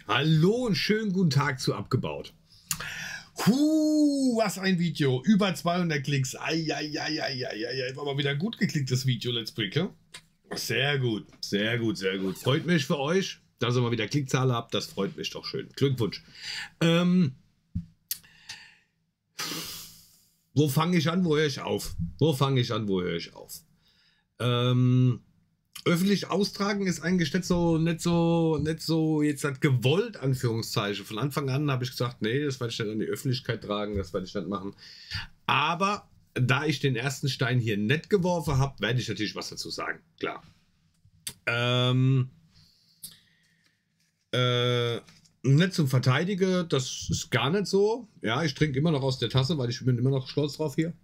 Hallo und schönen guten Tag zu Abgebaut. Was ein Video. Über 200 Klicks. Eieieiei. War mal wieder gut geklicktes Video, Let's Brick. Ja? Sehr gut, sehr gut, sehr gut. Freut mich für euch, dass ihr mal wieder Klickzahl habt. Das freut mich doch schön. Glückwunsch. Wo fange ich an, wo höre ich auf? Öffentlich austragen ist eigentlich nicht so jetzt halt gewollt, Anführungszeichen. Von Anfang an habe ich gesagt, nee, das werde ich nicht an die Öffentlichkeit tragen, das werde ich nicht machen. Aber da ich den ersten Stein hier nicht geworfen habe, werde ich natürlich was dazu sagen, klar. Nicht zum Verteidigen, das ist gar nicht so. Ja, ich trinke immer noch aus der Tasse, weil ich bin immer noch stolz drauf hier.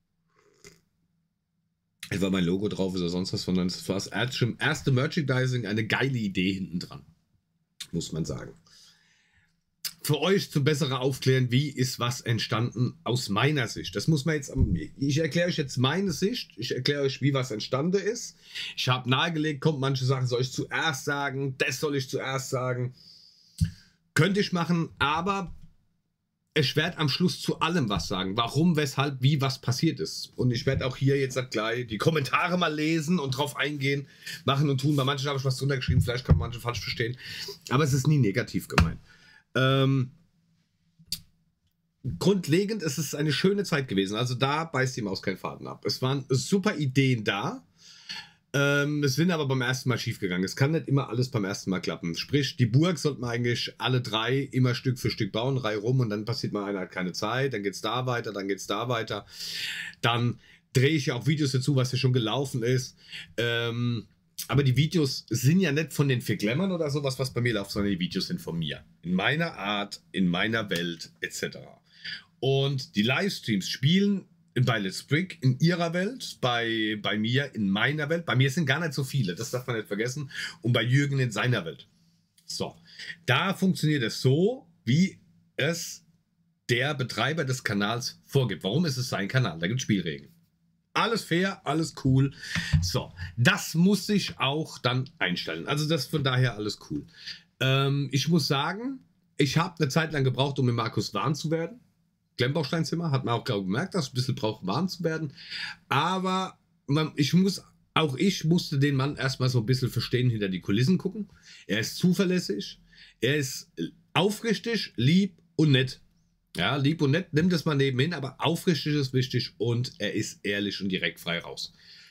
Weil mein Logo drauf ist oder sonst was, sondern es war das erste Merchandising, eine geile Idee hinten dran, muss man sagen. Für euch zum besseren Aufklären, wie ist was entstanden aus meiner Sicht. Das muss man jetzt, ich erkläre euch jetzt meine Sicht, ich erkläre euch, wie was entstanden ist. Ich habe nahegelegt, kommt, manche Sachen soll ich zuerst sagen, das soll ich zuerst sagen. Könnte ich machen, aber ich werde am Schluss zu allem was sagen. Warum, weshalb, wie, was passiert ist. Und ich werde auch hier jetzt gleich die Kommentare mal lesen und drauf eingehen, machen und tun. Bei manchen habe ich was drunter geschrieben, vielleicht kann man manche falsch verstehen. Aber es ist nie negativ gemeint. Grundlegend ist es eine schöne Zeit gewesen. Also da beißt die Maus keinen Faden ab. Es waren super Ideen da. Es sind aber beim ersten Mal schief gegangen. Es kann nicht immer alles beim ersten Mal klappen. Sprich, die Burg sollten wir eigentlich alle drei immer Stück für Stück bauen, Reihe rum, und dann passiert mal einer hat keine Zeit, dann geht es da weiter, dann geht es da weiter. Dann drehe ich ja auch Videos dazu, was ja schon gelaufen ist. Aber die Videos sind ja nicht von den 4 Glammern oder sowas, was bei mir läuft, sondern die Videos sind von mir. In meiner Art, in meiner Welt, etc. Und die Livestreams spielen bei Let's Brick in ihrer Welt, bei mir in meiner Welt. Bei mir sind gar nicht so viele, das darf man nicht vergessen. Und bei Jürgen in seiner Welt. So, da funktioniert es so, wie es der Betreiber des Kanals vorgibt. Warum ist es sein Kanal? Da gibt es Spielregeln. Alles fair, alles cool. So, das muss ich auch dann einstellen. Also das von daher alles cool. Ich muss sagen, ich habe eine Zeit lang gebraucht, um mit Markus warm zu werden. Klemmbausteinzimmer, hat man auch gemerkt, dass ich ein bisschen brauche, warm zu werden. Aber ich musste den Mann erstmal so ein bisschen verstehen, hinter die Kulissen gucken. Er ist zuverlässig, er ist aufrichtig, lieb und nett. Ja, lieb und nett, nimm das mal nebenhin, aber aufrichtig ist wichtig und er ist ehrlich und direkt frei raus.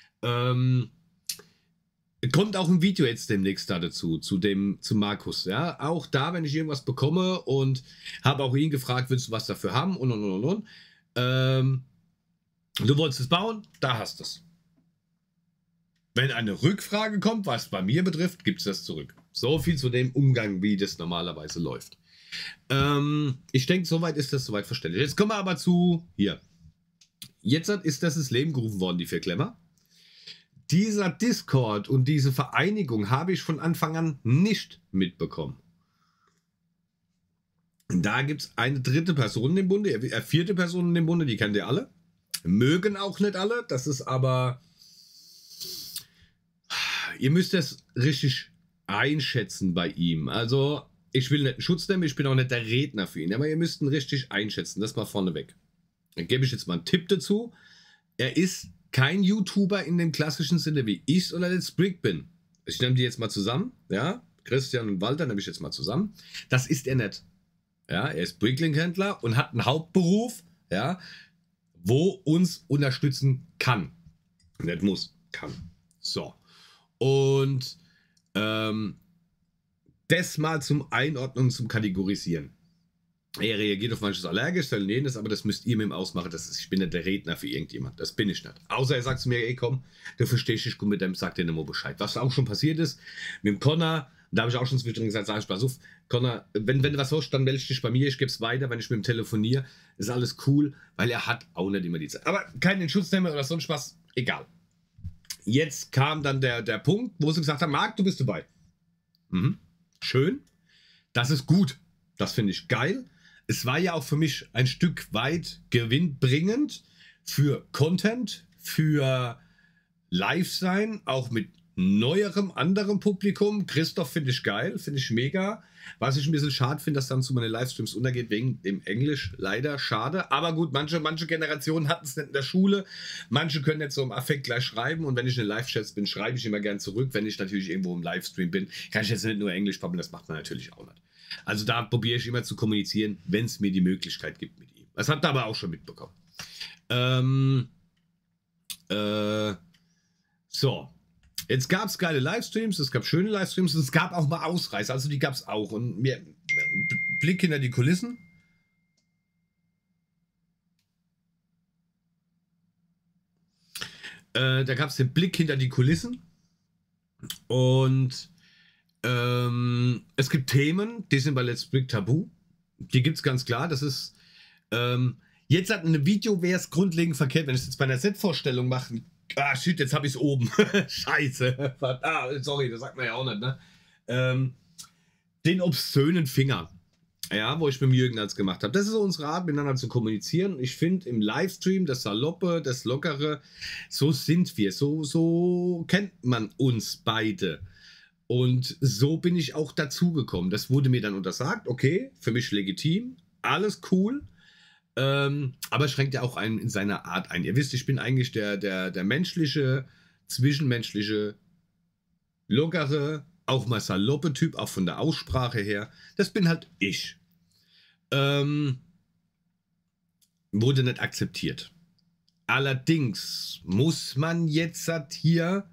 Kommt auch ein Video jetzt demnächst da dazu, zu Markus. Ja, auch da, wenn ich irgendwas bekomme, und habe auch ihn gefragt, willst du was dafür haben und. Du wolltest es bauen, da hast du es. Wenn eine Rückfrage kommt, was bei mir betrifft, gibt es das zurück. So viel zu dem Umgang, wie das normalerweise läuft. Ich denke, soweit ist das soweit verständlich. Jetzt kommen wir aber zu hier. Jetzt ist das ins Leben gerufen worden, die 4 Klemmer. Dieser Discord und diese Vereinigung habe ich von Anfang an nicht mitbekommen. Da gibt es eine 3. Person im Bunde, 4. Person im Bunde, die kennt ihr alle. Mögen auch nicht alle, das ist aber... Ihr müsst das richtig einschätzen bei ihm. Also, ich will nicht einen Schutz nehmen, ich bin auch nicht der Redner für ihn, aber ihr müsst ihn richtig einschätzen, das mal vorneweg. Dann gebe ich jetzt mal einen Tipp dazu. Er ist kein YouTuber in dem klassischen Sinne, wie ich oder Let's Brick bin. Ich nehme die jetzt mal zusammen, ja, Christian und Walter nehme ich jetzt mal zusammen. Das ist er nicht. Ja, er ist Bricklink-Händler und hat einen Hauptberuf, ja, wo uns unterstützen kann. Nicht muss, kann. So. Und das mal zum Einordnen und zum Kategorisieren. Er reagiert auf manches allergisch, jenes, aber das müsst ihr mit ihm ausmachen. Ich bin nicht der Redner für irgendjemand. Das bin ich nicht. Außer er sagt zu mir, ey komm, du verstehst dich gut mit dem, sag dir nicht mal Bescheid. Was auch schon passiert ist mit dem Connor, da habe ich auch schon zwischendrin gesagt, sag ich mal so, Connor, wenn du was hast, dann melde dich bei mir, ich gebe es weiter, wenn ich mit ihm telefoniere, ist alles cool, weil er hat auch nicht immer die Zeit. Aber keinen Schutznehmer oder sonst was, egal. Jetzt kam dann der Punkt, wo sie gesagt haben, Marc, du bist dabei. Schön, das ist gut, das finde ich geil. Es war ja auch für mich ein Stück weit gewinnbringend für Content, für Live sein, auch mit neuerem, anderem Publikum. Christoph finde ich geil, finde ich mega. Was ich ein bisschen schade finde, dass dann zu meine Livestreams untergeht, wegen dem Englisch. Leider schade. Aber gut, manche Generationen hatten es nicht in der Schule. Manche können jetzt so im Affekt gleich schreiben. Und wenn ich in Live-Chats bin, schreibe ich immer gern zurück. Wenn ich natürlich irgendwo im Livestream bin, kann ich jetzt nicht nur Englisch babbeln. Das macht man natürlich auch nicht. Also da probiere ich immer zu kommunizieren, wenn es mir die Möglichkeit gibt mit ihm. Das habt ihr aber auch schon mitbekommen. So. Jetzt gab es geile Livestreams, es gab schöne Livestreams, es gab auch mal Ausreißer, also die gab es auch. Und mir Blick hinter die Kulissen. Da gab es den Blick hinter die Kulissen. Und es gibt Themen, die sind bei Let's Brick tabu. Die gibt es ganz klar. Das ist jetzt hat ein Video, wäre es grundlegend verkehrt, wenn ich es jetzt bei einer Set-Vorstellung mache. Ah, shit, jetzt habe ich es oben. Scheiße. Sorry, das sagt man ja auch nicht, ne? Den obszönen Finger. Ja, wo ich mit dem Jürgen als gemacht habe. Das ist unsere Art, miteinander zu kommunizieren. Ich finde im Livestream das Saloppe, das Lockere, so sind wir. So kennt man uns beide. Und so bin ich auch dazugekommen. Das wurde mir dann untersagt. Okay, für mich legitim. Alles cool. Aber schränkt ja auch einen in seiner Art ein. Ihr wisst, ich bin eigentlich der menschliche, zwischenmenschliche, lockere, auch mal saloppe Typ, auch von der Aussprache her. Das bin halt ich. Wurde nicht akzeptiert. Allerdings muss man jetzt hier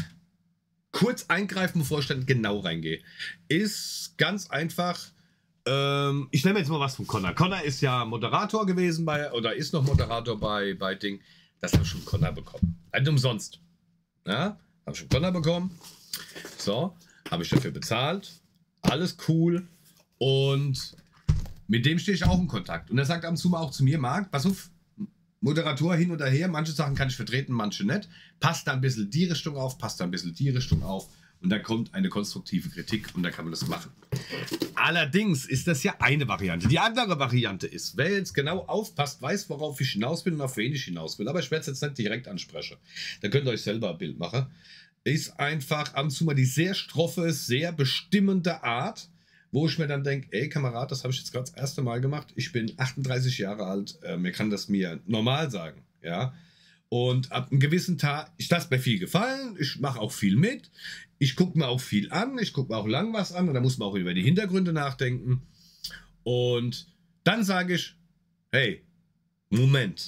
kurz eingreifen, bevor ich dann genau reingehe. Ist ganz einfach. Ich nehme jetzt mal was von Connor. Connor ist ja Moderator gewesen oder ist noch Moderator bei Ding. Das habe ich schon Connor bekommen. Nicht umsonst. Ja, habe ich schon Connor bekommen. So, habe ich dafür bezahlt. Alles cool. Und mit dem stehe ich auch in Kontakt. Und er sagt ab und zu mal auch zu mir, Marc, pass auf, Moderator hin oder her. Manche Sachen kann ich vertreten, manche nicht. Passt da ein bisschen die Richtung auf, passt da ein bisschen die Richtung auf. Und da kommt eine konstruktive Kritik und da kann man das machen. Allerdings ist das ja eine Variante. Die andere Variante ist, wer jetzt genau aufpasst, weiß, worauf ich hinaus will und auf wen ich hinaus will. Aber ich werde es jetzt nicht direkt ansprechen. Da könnt ihr euch selber ein Bild machen. Ist einfach ab und zu mal die sehr stroffe, sehr bestimmende Art, wo ich mir dann denke, ey Kamerad, das habe ich jetzt gerade das erste Mal gemacht. Ich bin 38 Jahre alt, mir kann das mir normal sagen. Ja. Und ab einem gewissen Tag, ich lasse mir viel gefallen, ich mache auch viel mit, ich gucke mir auch viel an, ich gucke mir auch lang was an und da muss man auch über die Hintergründe nachdenken. Und dann sage ich, hey, Moment.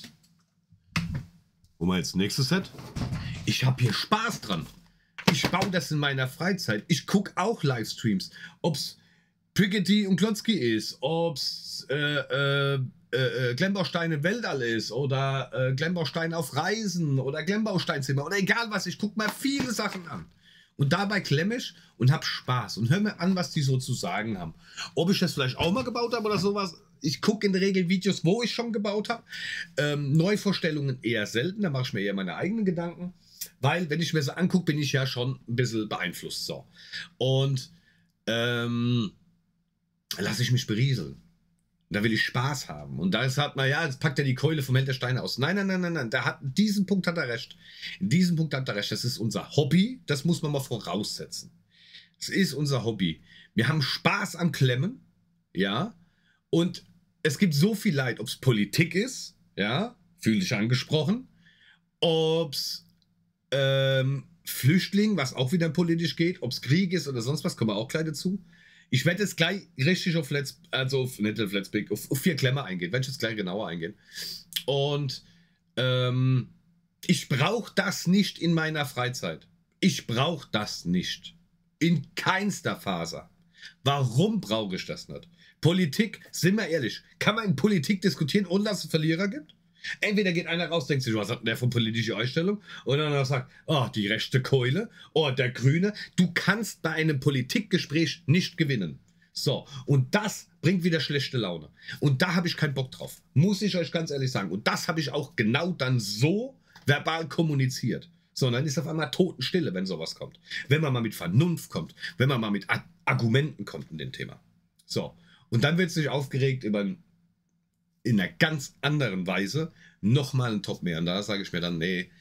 Wo mal jetzt nächstes Set? Ich habe hier Spaß dran. Ich baue das in meiner Freizeit. Ich gucke auch Livestreams. Ob es Piggity und Klotzki ist, ob es Klemmbaustein im Weltall ist oder Klemmbaustein auf Reisen oder Klemmbausteinzimmer oder egal was, ich gucke mir viele Sachen an. Und dabei klemme ich und habe Spaß und höre mir an, was die so zu sagen haben. Ob ich das vielleicht auch mal gebaut habe oder sowas, ich gucke in der Regel Videos, wo ich schon gebaut habe. Neuvorstellungen eher selten, da mache ich mir eher meine eigenen Gedanken. Weil, wenn ich mir so angucke, bin ich ja schon ein bisschen beeinflusst. So. Und lasse ich mich berieseln. Da will ich Spaß haben. Und da sagt man, ja, jetzt packt er die Keule vom Held der Steine aus. Nein. In diesem Punkt hat er recht. In diesem Punkt hat er recht. Das ist unser Hobby. Das muss man mal voraussetzen. Es ist unser Hobby. Wir haben Spaß am Klemmen. Ja. Und es gibt so viel Leid. Ob es Politik ist. Ja. Fühle dich angesprochen. Ob es Flüchtling, was auch wieder politisch geht. Ob es Krieg ist oder sonst was. Kommen wir auch gleich dazu. Ich werde jetzt gleich richtig auf auf 4 Klemmer eingehen. Werde ich jetzt gleich genauer eingehen. Und ich brauche das nicht in meiner Freizeit. Ich brauche das nicht. In keinster Faser. Warum brauche ich das nicht? Politik, sind wir ehrlich, kann man in Politik diskutieren, ohne dass es Verlierer gibt? Entweder geht einer raus, denkt sich, was hat denn der von politischer Einstellung? Und dann sagt, oh, die rechte Keule, oh, der Grüne. Du kannst bei einem Politikgespräch nicht gewinnen. So, und das bringt wieder schlechte Laune. Und da habe ich keinen Bock drauf. Muss ich euch ganz ehrlich sagen. Und das habe ich auch genau dann so verbal kommuniziert. So, und dann ist auf einmal Totenstille, wenn sowas kommt. Wenn man mal mit Vernunft kommt, wenn man mal mit Argumenten kommt in dem Thema. So, und dann wird sich aufgeregt über in einer ganz anderen Weise nochmal ein Top mehr. Und da sage ich mir dann, nee,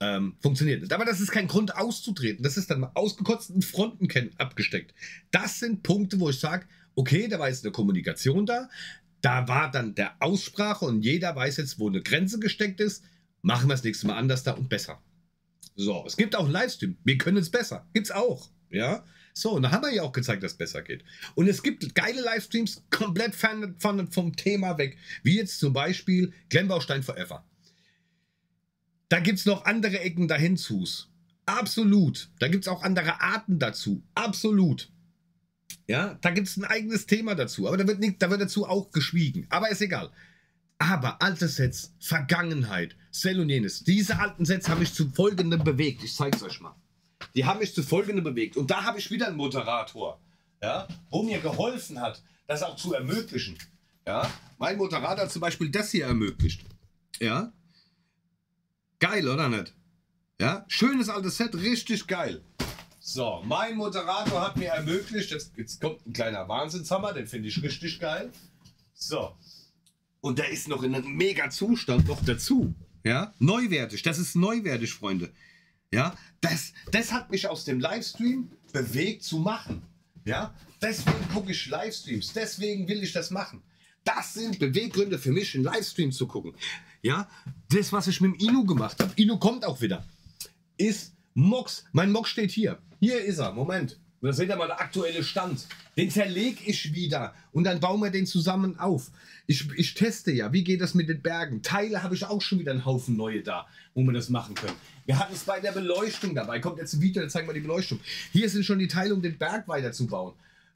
funktioniert nicht. Aber das ist kein Grund auszutreten. Das ist dann mal ausgekotzten Fronten abgesteckt. Das sind Punkte, wo ich sage, okay, da war jetzt eine Kommunikation da. Da war dann der Aussprache und jeder weiß jetzt, wo eine Grenze gesteckt ist. Machen wir das nächste Mal anders da und besser. So, es gibt auch einen Livestream. Wir können es besser. Gibt's auch. Ja. So, und da haben wir ja auch gezeigt, dass es besser geht. Und es gibt geile Livestreams komplett vom Thema weg. Wie jetzt zum Beispiel Klemmbaustein Forever. Da gibt es noch andere Ecken dahin zu. Absolut. Da gibt es auch andere Arten dazu. Absolut. Ja, da gibt es ein eigenes Thema dazu. Aber da wird dazu auch geschwiegen. Aber ist egal. Aber alte Sets, Vergangenheit, Cell und jenes. Diese alten Sets haben mich zu folgendem bewegt. Ich zeige es euch mal. Die haben mich zu folgendem bewegt. Und da habe ich wieder einen Moderator, ja, wo mir geholfen hat, das auch zu ermöglichen. Ja, mein Moderator hat zum Beispiel das hier ermöglicht. Ja. Geil, oder nicht? Ja, schönes altes Set, richtig geil. So, mein Moderator hat mir ermöglicht, jetzt kommt ein kleiner Wahnsinnshammer, den finde ich richtig geil. So, und der ist noch in einem mega Zustand noch dazu. Ja, neuwertig, das ist neuwertig, Freunde. Ja, das hat mich aus dem Livestream bewegt zu machen. Ja, deswegen gucke ich Livestreams, deswegen will ich das machen. Das sind Beweggründe für mich, einen Livestream zu gucken. Ja, das, was ich mit dem Inu gemacht habe, Inu kommt auch wieder, ist Mox. Mein Mox steht hier. Hier ist er, Moment. Und da seht ihr mal der aktuelle Stand. Den zerlege ich wieder und dann bauen wir den zusammen auf. Ich teste ja, wie geht das mit den Bergen. Teile habe ich auch schon wieder einen Haufen neue da, wo wir das machen können. Wir hatten es bei der Beleuchtung dabei. Kommt jetzt ein Video, da zeigen wir die Beleuchtung. Hier sind schon die Teile, um den Berg weiterzubauen.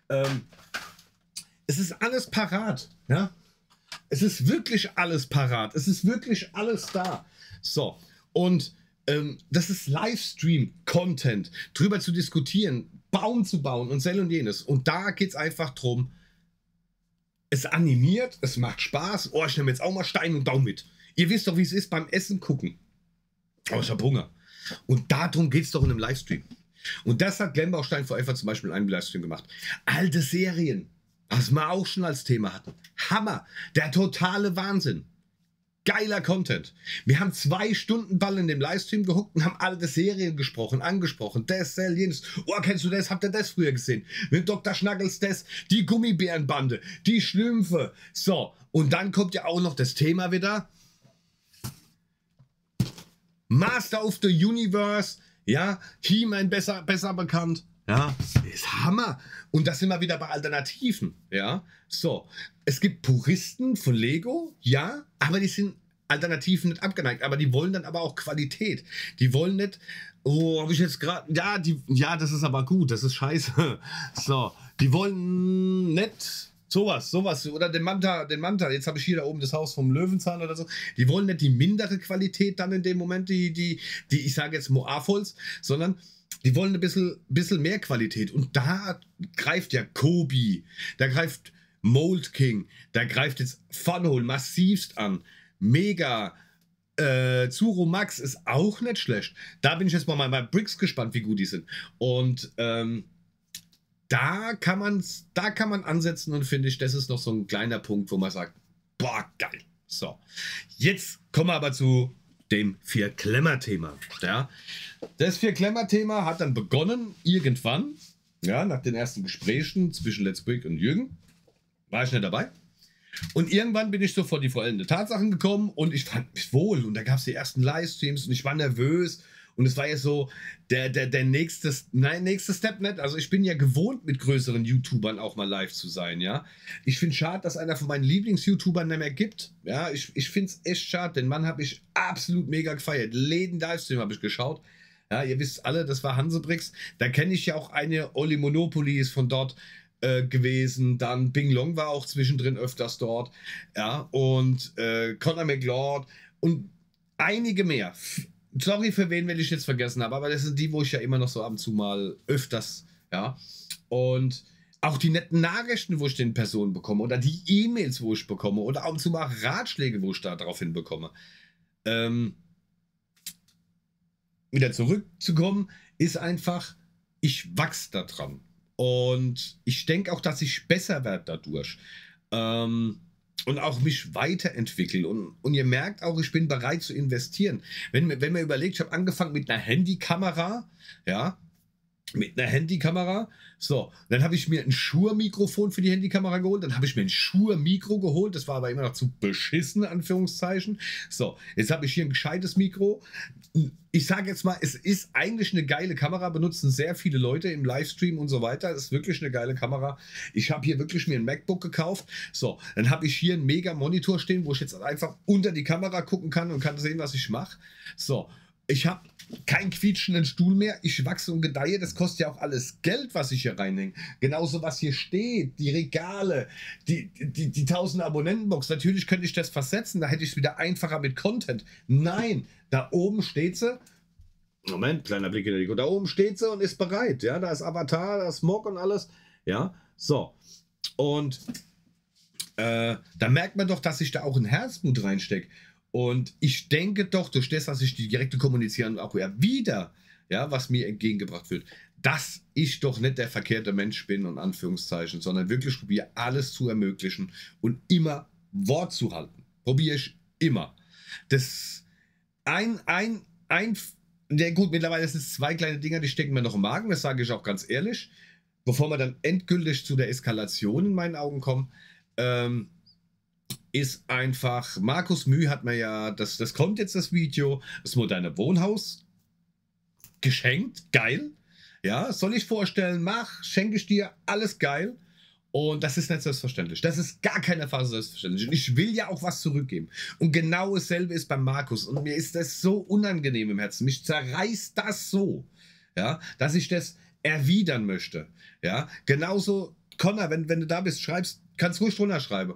Es ist alles parat. Ja? Es ist wirklich alles parat. Es ist wirklich alles da. So, und das ist Livestream-Content. Drüber zu diskutieren, Baum zu bauen und Cell und jenes. Und da geht es einfach drum, es animiert, es macht Spaß. Oh, ich nehme jetzt auch mal Stein und Baum mit. Ihr wisst doch, wie es ist beim Essen gucken. Oh, ich habe Hunger. Und darum geht es doch in einem Livestream. Und das hat Klemmbaustein Forever zum Beispiel in einem Livestream gemacht. Alte Serien, was wir auch schon als Thema hatten. Hammer, der totale Wahnsinn. Geiler Content. Wir haben 2 Stunden Ball in dem Livestream gehuckt und haben alte Serien angesprochen. Das, jenes. Oh, kennst du das? Habt ihr das früher gesehen? Mit Dr. Schnackels, das, die Gummibärenbande, die Schlümpfe. So, und dann kommt ja auch noch das Thema wieder. Master of the Universe, ja, He-Man besser bekannt. Ja, ist Hammer. Und das sind wir wieder bei Alternativen. Ja, so. Es gibt Puristen von Lego, ja, aber die sind Alternativen nicht abgeneigt. Aber die wollen dann aber auch Qualität. Die wollen nicht, oh, habe ich jetzt gerade, ja, das ist aber gut, das ist scheiße. So, die wollen nicht sowas. Oder den Manta, jetzt habe ich hier da oben das Haus vom Löwenzahn oder so. Die wollen nicht die mindere Qualität dann in dem Moment, die ich sage jetzt Moafols, sondern die wollen ein bisschen mehr Qualität. Und da greift ja Kobi, da greift Mold King, da greift jetzt Funhole massivst an. Mega. Zuro Max ist auch nicht schlecht. Da bin ich jetzt mal bei Bricks gespannt, wie gut die sind. Und da kann man ansetzen und finde ich, das ist noch so ein kleiner Punkt, wo man sagt, boah, geil. So, jetzt kommen wir aber zu dem Vier-Klemmer-Thema. Ja? Das Vier-Klemmer-Thema hat dann begonnen, irgendwann, ja, nach den ersten Gesprächen zwischen Let's Brick und Jürgen, war ich nicht dabei. Und irgendwann bin ich so vor die vollendete Tatsachen gekommen und ich fand mich wohl. Und da gab es die ersten Livestreams und ich war nervös. Und es war ja so der nächste Step nicht. Also ich bin ja gewohnt, mit größeren YouTubern auch mal live zu sein, ja. Ich finde es schade, dass einer von meinen Lieblings-YouTubern nicht mehr gibt. Ja, ich finde es echt schade. Den Mann habe ich absolut mega gefeiert. Läden Livestream habe ich geschaut. Ja, ihr wisst alle, das war Hansebrix. Da kenne ich ja auch eine, Oli Monopoly ist von dort gewesen. Dann Bing Long war auch zwischendrin öfters dort. Ja, und Conor McLeod und einige mehr. Sorry, für wen will ich jetzt vergessen habe, aber das sind die, wo ich ja immer noch so ab und zu mal öfters, ja. Und auch die netten Nachrichten, wo ich den Personen bekomme oder die E-Mails, wo ich bekomme oder ab und zu mal Ratschläge, wo ich da drauf hinbekomme. Wieder zurückzukommen, ist einfach, ich wachse da dran. Und ich denke auch, dass ich besser werde dadurch. und auch mich weiterentwickle. Und ihr merkt auch, ich bin bereit zu investieren. Wenn man überlegt, ich habe angefangen mit einer Handykamera, ja, mit einer Handykamera. So, dann habe ich mir ein Shure-Mikrofon für die Handykamera geholt. Dann habe ich mir ein Shure-Mikro geholt. Das war aber immer noch zu beschissen, Anführungszeichen. So, jetzt habe ich hier ein gescheites Mikro. Ich sage jetzt mal, es ist eigentlich eine geile Kamera. Benutzen sehr viele Leute im Livestream und so weiter. Es ist wirklich eine geile Kamera. Ich habe hier wirklich mir ein MacBook gekauft. So, dann habe ich hier einen Mega-Monitor stehen, wo ich jetzt einfach unter die Kamera gucken kann und kann sehen, was ich mache. So, ich habe keinen quietschenden Stuhl mehr. Ich wachse und gedeihe. Das kostet ja auch alles Geld, was ich hier reinhänge. Genauso, was hier steht. Die Regale, die 1000 Abonnentenbox. Natürlich könnte ich das versetzen. Da hätte ich es wieder einfacher mit Content. Nein, da oben steht sie. Moment, kleiner Blick in die Da oben steht sie und ist bereit. Ja, da ist Avatar, da ist Smog und alles. Ja, so. Und da merkt man doch, dass ich da auch ein Herzblut reinstecke. Und ich denke doch, durch das, dass ich die direkte Kommunizieren auch wieder, ja, was mir entgegengebracht wird, dass ich doch nicht der verkehrte Mensch bin, und Anführungszeichen, sondern wirklich probiere, alles zu ermöglichen und immer Wort zu halten. Probiere ich immer. Das ja gut, mittlerweile sind es 2 kleine Dinger, die stecken mir noch im Magen, das sage ich auch ganz ehrlich, bevor wir dann endgültig zu der Eskalation in meinen Augen kommen. Ist einfach, Markus Müh hat mir ja, das kommt jetzt das Video, das moderne Wohnhaus geschenkt, geil, ja, soll ich vorstellen, mach, schenke ich dir, alles geil, und das ist nicht selbstverständlich, das ist gar keine Phase selbstverständlich, und ich will ja auch was zurückgeben, und genau dasselbe ist beim Markus, und mir ist das so unangenehm im Herzen, mich zerreißt das so, ja, dass ich das erwidern möchte, ja, genauso, Connor, wenn du da bist, schreibst, kannst ruhig drunter schreiben.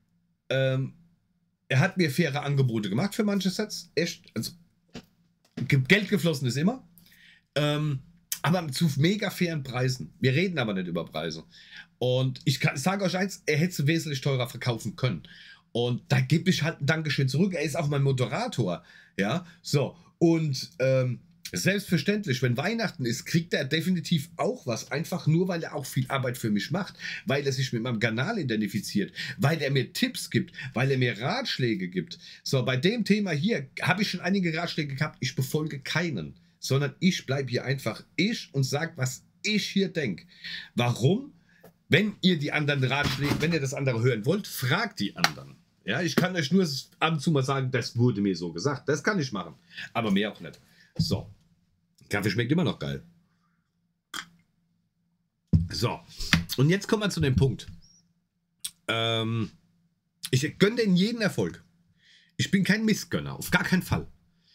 Er hat mir faire Angebote gemacht für manche Sets. Echt, also Geld geflossen ist immer. Aber zu mega fairen Preisen. Wir reden aber nicht über Preise. Und ich sage euch eins, er hätte es wesentlich teurer verkaufen können. Und da gebe ich halt ein Dankeschön zurück. Er ist auch mein Moderator. Ja, so. Und selbstverständlich, wenn Weihnachten ist, kriegt er definitiv auch was. Einfach nur, weil er auch viel Arbeit für mich macht. Weil er sich mit meinem Kanal identifiziert. Weil er mir Tipps gibt. Weil er mir Ratschläge gibt. So, bei dem Thema hier habe ich schon einige Ratschläge gehabt. Ich befolge keinen. Sondern ich bleibe hier einfach ich und sage, was ich hier denke. Warum? Wenn ihr die anderen Ratschläge, wenn ihr das andere hören wollt, fragt die anderen. Ja, ich kann euch nur ab und zu mal sagen, das wurde mir so gesagt. Das kann ich machen. Aber mehr auch nicht. So. Kaffee schmeckt immer noch geil. So, und jetzt kommen wir zu dem Punkt. Ich gönne denen jeden Erfolg. Ich bin kein Missgönner, auf gar keinen Fall.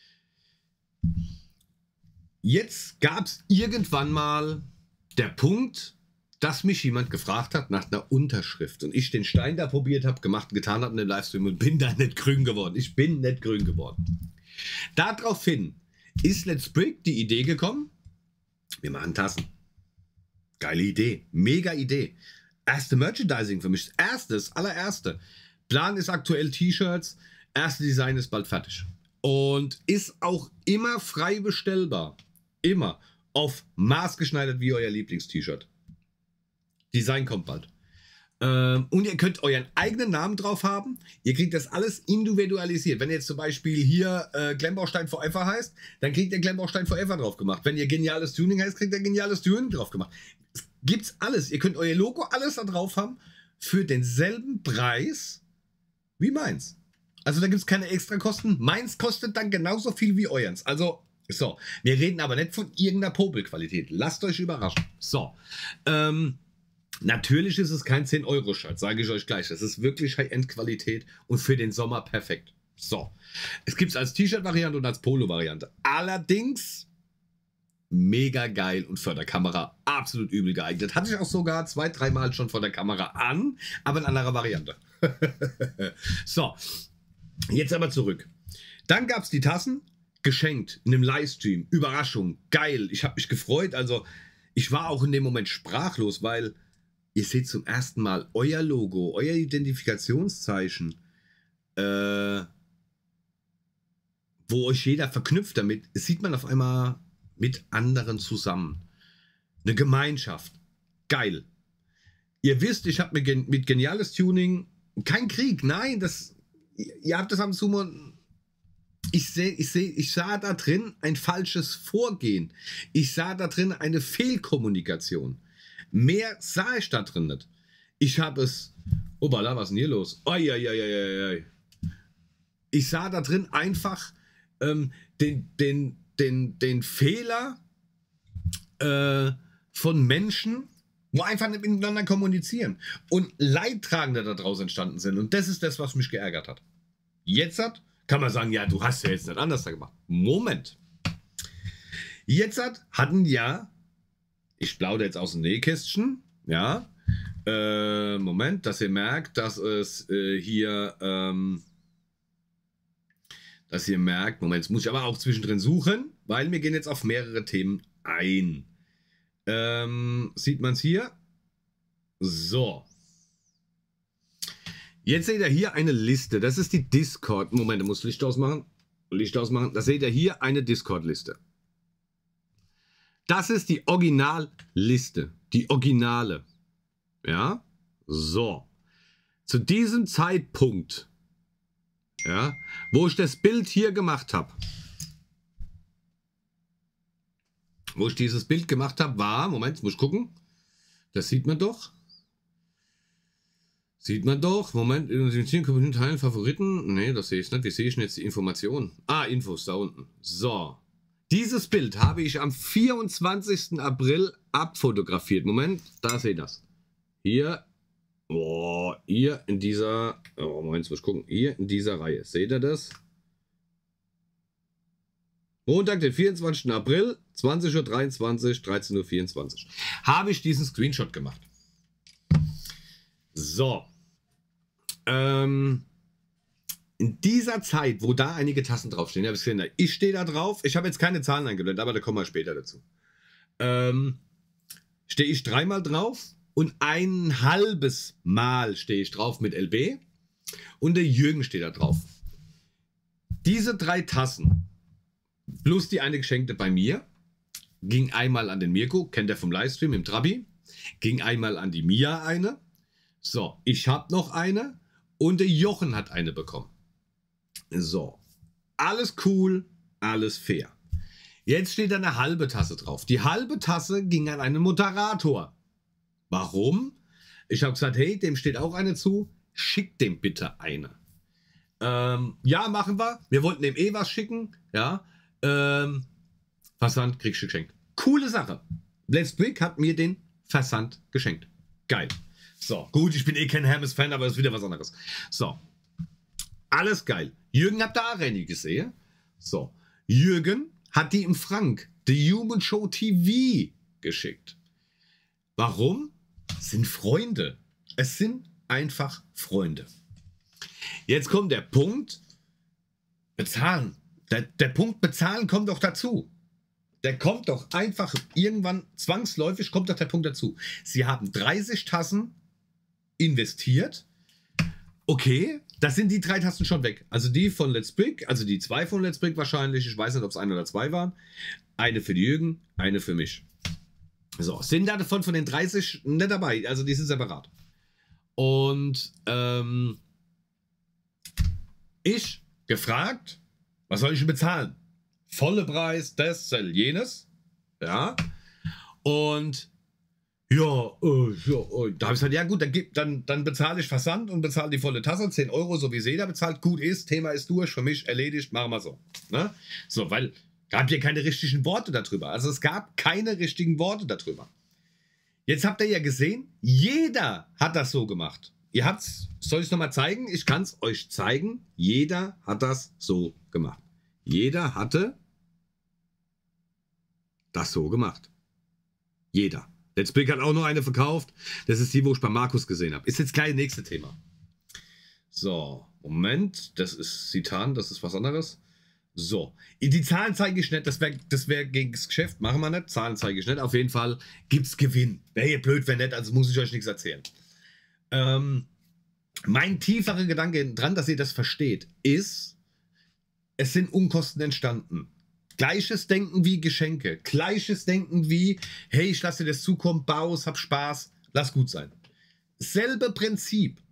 Jetzt gab es irgendwann mal der Punkt, dass mich jemand gefragt hat nach einer Unterschrift. Und ich den Stein da probiert habe, gemacht, getan habe in dem Livestream und bin da nicht grün geworden. Ich bin nicht grün geworden. Daraufhin ist Let's Brick die Idee gekommen, wir machen Tassen. Geile Idee, mega Idee. Erste Merchandising für mich, das allererste. Plan ist aktuell T-Shirts, erste Design ist bald fertig. Und ist auch immer frei bestellbar. Immer. Auf Maß geschneidert wie euer Lieblings-T-Shirt. Design kommt bald. Und ihr könnt euren eigenen Namen drauf haben. Ihr kriegt das alles individualisiert. Wenn ihr jetzt zum Beispiel hier Klemmbaustein Forever heißt, dann kriegt ihr Klemmbaustein Forever drauf gemacht. Wenn ihr Geniales Tuning heißt, kriegt ihr Geniales Tuning drauf gemacht. Es gibt's alles. Ihr könnt euer Logo alles da drauf haben für denselben Preis wie meins. Also da gibt es keine Extrakosten. Meins kostet dann genauso viel wie euers. Also, so. Wir reden aber nicht von irgendeiner Popelqualität. Lasst euch überraschen. So. Natürlich ist es kein 10-Euro-Shirt, sage ich euch gleich. Das ist wirklich High-End-Qualität und für den Sommer perfekt. So. Es gibt es als T-Shirt-Variante und als Polo-Variante. Allerdings mega geil und vor der Kamera absolut übel geeignet. Hatte ich auch sogar 2-3 Mal schon vor der Kamera an, aber in anderer Variante. So. Jetzt aber zurück. Dann gab es die Tassen, geschenkt in einem Livestream. Überraschung, geil. Ich habe mich gefreut. Also ich war auch in dem Moment sprachlos, weil ihr seht zum ersten Mal euer Logo, euer Identifikationszeichen, wo euch jeder verknüpft damit. Das sieht man auf einmal mit anderen zusammen. Eine Gemeinschaft. Geil. Ihr wisst, ich habe mit Geniales Tuning Kein Krieg, nein, ihr habt das am Sumo. Ich sah da drin ein falsches Vorgehen. Ich sah da drin eine Fehlkommunikation. Mehr sah ich da drin nicht. Ich habe es. Obala, was ist denn hier los? Oi, oi, oi, oi, oi. Ich sah da drin einfach den Fehler von Menschen, wo einfach nicht miteinander kommunizieren und Leidtragende daraus entstanden sind. Und das ist das, was mich geärgert hat. Jetzt kann man sagen, ja, du hast ja jetzt nicht anders da gemacht. Moment. Jetzt hatten ja, ich plaudere jetzt aus dem Nähkästchen, ja, Moment, dass ihr merkt, dass es dass ihr merkt, Moment, jetzt muss ich aber auch zwischendrin suchen, weil wir gehen jetzt auf mehrere Themen ein. Sieht man es hier? So. Jetzt seht ihr hier eine Liste. Das ist die Discord. Moment, ich muss Licht ausmachen. Licht ausmachen. Da seht ihr hier eine Discord-Liste. Das ist die Originalliste. Die Originale. Ja? So. Zu diesem Zeitpunkt, ja, wo ich das Bild hier gemacht habe, wo ich dieses Bild gemacht habe, war, Moment, muss ich gucken. Das sieht man doch. Sieht man doch. Moment, identifizieren, kommentieren, teilen, Favoriten. Nee, das sehe ich nicht. Wie sehe ich denn jetzt die Informationen? Ah, Infos da unten. So. Dieses Bild habe ich am 24. April abfotografiert. Moment, da seht ihr das. Hier. Oh, hier in dieser. Oh, Moment, jetzt muss ich gucken. Hier in dieser Reihe. Seht ihr das? Montag, den 24. April, 20:23 Uhr, 13:24 Uhr. Habe ich diesen Screenshot gemacht. So. In dieser Zeit, wo da einige Tassen draufstehen, ja, ich stehe da drauf, ich habe jetzt keine Zahlen eingeblendet, aber da kommen wir später dazu. Stehe ich dreimal drauf und ein halbes Mal stehe ich drauf mit LB und der Jürgen steht da drauf. Diese 3 Tassen plus die eine geschenkte bei mir ging einmal an den Mirko, kennt er vom Livestream im Trabi, ging einmal an die Mia eine. So, ich habe noch eine und der Jochen hat eine bekommen. So, alles cool, alles fair. Jetzt steht da eine halbe Tasse drauf. Die halbe Tasse ging an einen Moderator. Warum? Ich habe gesagt, hey, dem steht auch eine zu, schickt dem bitte eine. Ja, machen wir. Wir wollten dem eh was schicken. Ja, Versand kriegst du geschenkt. Coole Sache. Let's Brick hat mir den Versand geschenkt. Geil. So, gut, ich bin eh kein Hermes-Fan, aber das ist wieder was anderes. So, alles geil. Jürgen hat da Renny gesehen. So, Jürgen hat die im Frank, The Human Show TV, geschickt. Warum? Sind Freunde. Es sind einfach Freunde. Jetzt kommt der Punkt, bezahlen. Der Punkt bezahlen kommt doch dazu. Der kommt doch einfach irgendwann zwangsläufig, kommt doch der Punkt dazu. Sie haben 30 Tassen investiert. Okay, das sind die 3 Tassen schon weg. Also die von Let's Brick, also die 2 von Let's Brick wahrscheinlich. Ich weiß nicht, ob es 1 oder 2 waren. Eine für die Jürgen, eine für mich. So, sind da davon von den 30 nicht dabei. Also die sind separat. Und ich gefragt, was soll ich denn bezahlen? Volle Preis, das, jenes. Ja. Und ja, da habe ich gesagt, ja gut, dann bezahle ich Versand und bezahle die volle Tasse, 10 Euro, so wie jeder bezahlt. Gut ist, Thema ist durch, für mich erledigt, machen wir so. Ne? So, weil gab hier keine richtigen Worte darüber. Also es gab keine richtigen Worte darüber. Jetzt habt ihr ja gesehen, jeder hat das so gemacht. Ihr habt's, soll ich es nochmal zeigen? Ich kann es euch zeigen. Jeder hat das so gemacht. Jeder hatte das so gemacht. Jeder. Let's Brick hat auch noch eine verkauft. Das ist die, wo ich bei Markus gesehen habe. Ist jetzt gleich das nächste Thema. So, Moment. Das ist Citan, das ist was anderes. So, die Zahlen zeige ich nicht. Das wär gegen das Geschäft. Machen wir nicht. Zahlen zeige ich nicht. Auf jeden Fall gibt es Gewinn. Wäre hier blöd, wenn nicht. Also muss ich euch nichts erzählen. Mein tieferer Gedanke dran, dass ihr das versteht, ist, es sind Unkosten entstanden. Gleiches Denken wie Geschenke. Gleiches Denken wie, hey, ich lasse dir das zukommen, baus, hab Spaß, lass gut sein. Selbe Prinzip.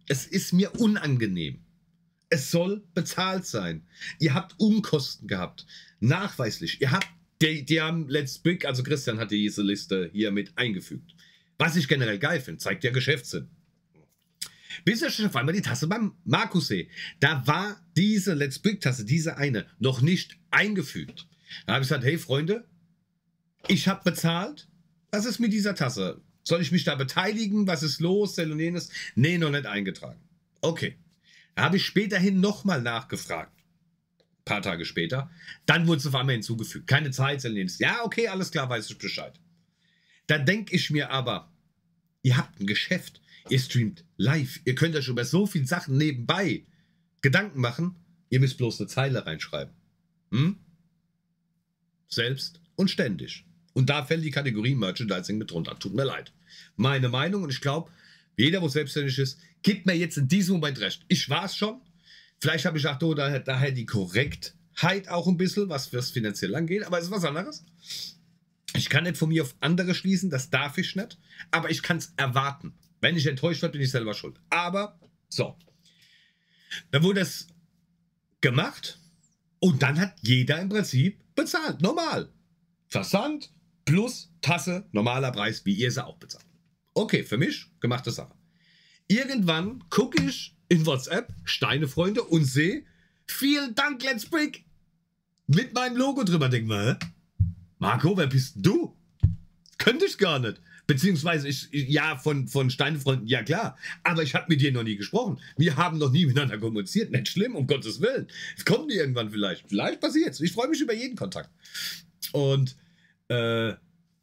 Es ist mir unangenehm. Es soll bezahlt sein. Ihr habt Unkosten gehabt. Nachweislich. Ihr habt, die haben Let's Brick, also Christian hat diese Liste hier mit eingefügt. Was ich generell geil finde, zeigt ja Geschäftssinn. Bis ich auf einmal die Tasse beim Markus sehe. Da war diese Let's Brick Tasse, diese eine, noch nicht eingefügt. Da habe ich gesagt, hey Freunde, ich habe bezahlt. Was ist mit dieser Tasse? Soll ich mich da beteiligen? Was ist los? Jenes? Nee, noch nicht eingetragen. Okay. Da habe ich späterhin nochmal nachgefragt. Ein paar Tage später. Dann wurde es auf einmal hinzugefügt. Keine Zeit, Jenes. Ja, okay, alles klar, weiß ich Bescheid. Da denke ich mir aber, ihr habt ein Geschäft. Ihr streamt live. Ihr könnt euch über so viele Sachen nebenbei Gedanken machen. Ihr müsst bloß eine Zeile reinschreiben. Hm? Selbst und ständig. Und da fällt die Kategorie Merchandising mit drunter. Tut mir leid. Meine Meinung, und ich glaube, jeder, der selbstständig ist, gibt mir jetzt in diesem Moment recht. Ich war es schon. Vielleicht habe ich auch daher die Korrektheit auch ein bisschen, was das finanziell angeht. Aber es ist was anderes. Ich kann nicht von mir auf andere schließen. Das darf ich nicht. Aber ich kann es erwarten. Wenn ich enttäuscht werde, bin ich selber schuld. Aber, so. Dann wurde es gemacht. Und dann hat jeder im Prinzip bezahlt. Normal. Versand plus Tasse, normaler Preis, wie ihr sie auch bezahlt. Okay, für mich gemachte Sache. Irgendwann gucke ich in WhatsApp, Steinefreunde, und sehe, vielen Dank, Let's Brick, mit meinem Logo drüber. Denk mal, Marco, wer bist du? Könnte ich gar nicht. Beziehungsweise, ja, von Steinefreunden, ja klar. Aber ich habe mit dir noch nie gesprochen. Wir haben noch nie miteinander kommuniziert. Nicht schlimm, um Gottes Willen. Es kommt irgendwann vielleicht. Vielleicht passiert es. Ich freue mich über jeden Kontakt. Und, nein,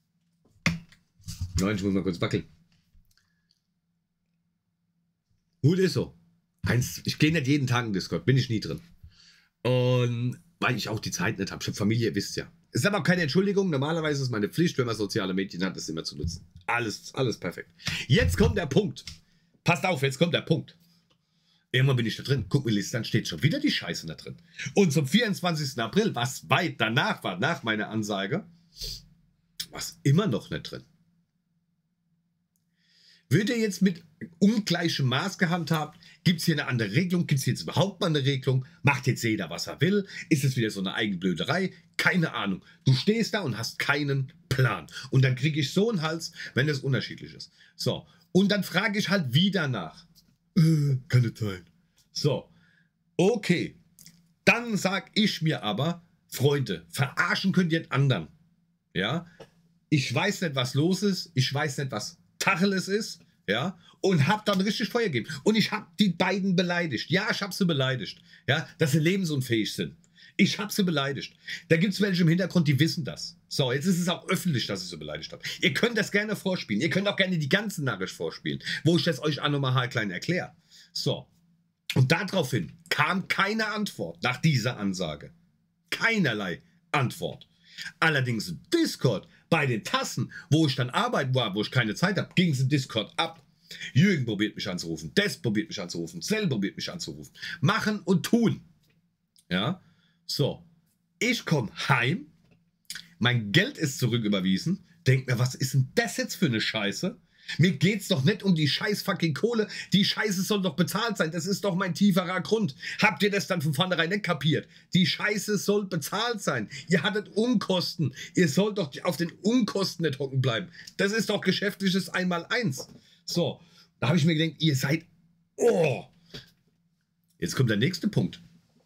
ich muss mal kurz wackeln. Gut ist so. Ich gehe nicht jeden Tag in Discord, bin ich nie drin. Und weil ich auch die Zeit nicht habe. Ich habe Familie, ihr wisst ja. Es ist aber auch keine Entschuldigung. Normalerweise ist es meine Pflicht, wenn man soziale Medien hat, das immer zu nutzen. Alles perfekt. Jetzt kommt der Punkt. Passt auf, jetzt kommt der Punkt. Irgendwann bin ich da drin. Guck mir Liste, dann steht schon wieder die Scheiße da drin. Und zum 24. April, was weit danach war, nach meiner Ansage, war es immer noch nicht drin. Wird er jetzt mit ungleichem Maß gehandhabt? Gibt es hier eine andere Regelung? Gibt es jetzt überhaupt mal eine Regelung? Macht jetzt jeder, was er will? Ist es wieder so eine Eigenblöderei? Keine Ahnung. Du stehst da und hast keinen Plan. Und dann kriege ich so einen Hals, wenn es unterschiedlich ist. So, und dann frage ich halt wieder nach. Kann nicht sein. So, okay. Dann sag ich mir aber, Freunde, verarschen könnt ihr den anderen. Ja, ich weiß nicht, was los ist. Ich weiß nicht, was Tacheles ist. Ja, und hab dann richtig Feuer gegeben. Und ich hab die beiden beleidigt. Ja, ich hab sie beleidigt. Ja, dass sie lebensunfähig sind. Ich hab sie beleidigt. Da gibt es welche im Hintergrund, die wissen das. So, jetzt ist es auch öffentlich, dass ich sie beleidigt habe. Ihr könnt das gerne vorspielen. Ihr könnt auch gerne die ganze Nachricht vorspielen, wo ich das euch auch nochmal haarklein erkläre. So. Und daraufhin kam keine Antwort nach dieser Ansage. Keinerlei Antwort. Allerdings im Discord, bei den Tassen, wo ich dann arbeiten war, wo ich keine Zeit habe, ging es im Discord ab. Jürgen probiert mich anzurufen, Des probiert mich anzurufen, Cell probiert mich anzurufen. Machen und tun. Ja, so. Ich komme heim, mein Geld ist zurücküberwiesen, denk mir, was ist denn das jetzt für eine Scheiße? Mir geht's doch nicht um die scheiß fucking Kohle. Die Scheiße soll doch bezahlt sein. Das ist doch mein tieferer Grund. Habt ihr das dann von vornherein nicht kapiert? Die Scheiße soll bezahlt sein. Ihr hattet Unkosten. Ihr sollt doch auf den Unkosten nicht hocken bleiben. Das ist doch geschäftliches Einmaleins. So, da habe ich mir gedacht, ihr seid... Oh! Jetzt kommt der nächste Punkt.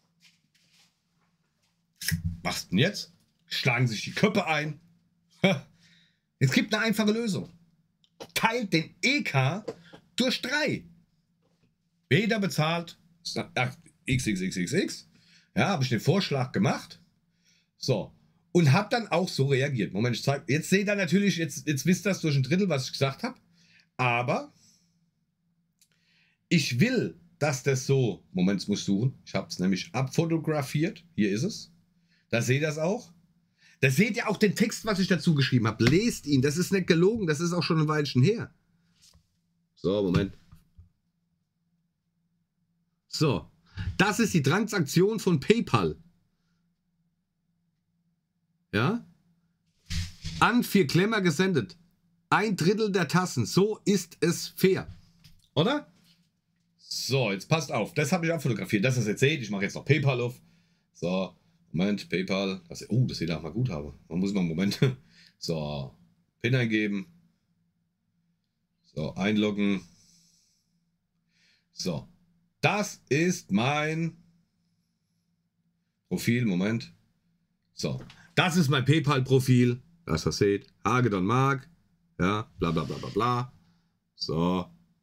Was denn jetzt? Schlagen sich die Köpfe ein. Es gibt eine einfache Lösung. Teilt den EK durch 3. Jeder bezahlt XXXXX. Ja, habe ich den Vorschlag gemacht. So. Und habe dann auch so reagiert. Moment, ich zeige. Jetzt seht ihr natürlich, jetzt wisst ihr das durch ein Drittel, was ich gesagt habe. Aber ich will, dass das so. Moment, jetzt muss ich suchen. Ich habe es nämlich abfotografiert. Hier ist es. Da seht ihr es auch. Da seht ihr auch den Text, was ich dazu geschrieben habe. Lest ihn, das ist nicht gelogen, das ist auch schon ein Weilchen her. So, Moment. So, das ist die Transaktion von PayPal. Ja? An 4 Klemmer gesendet. 1/3 der Tassen. So ist es fair. Oder? So, jetzt passt auf. Das habe ich auch fotografiert. Das ist jetzt seht. Ich mache jetzt noch PayPal auf. So, Moment, PayPal. Das sieht auch mal gut aus. Man muss mal einen Moment. So, PIN eingeben. So, einloggen. So, das ist mein Profil. Moment. So, das ist mein PayPal-Profil. Das ihr seht. Hagedorn Mark. Ja, bla bla bla bla bla. So.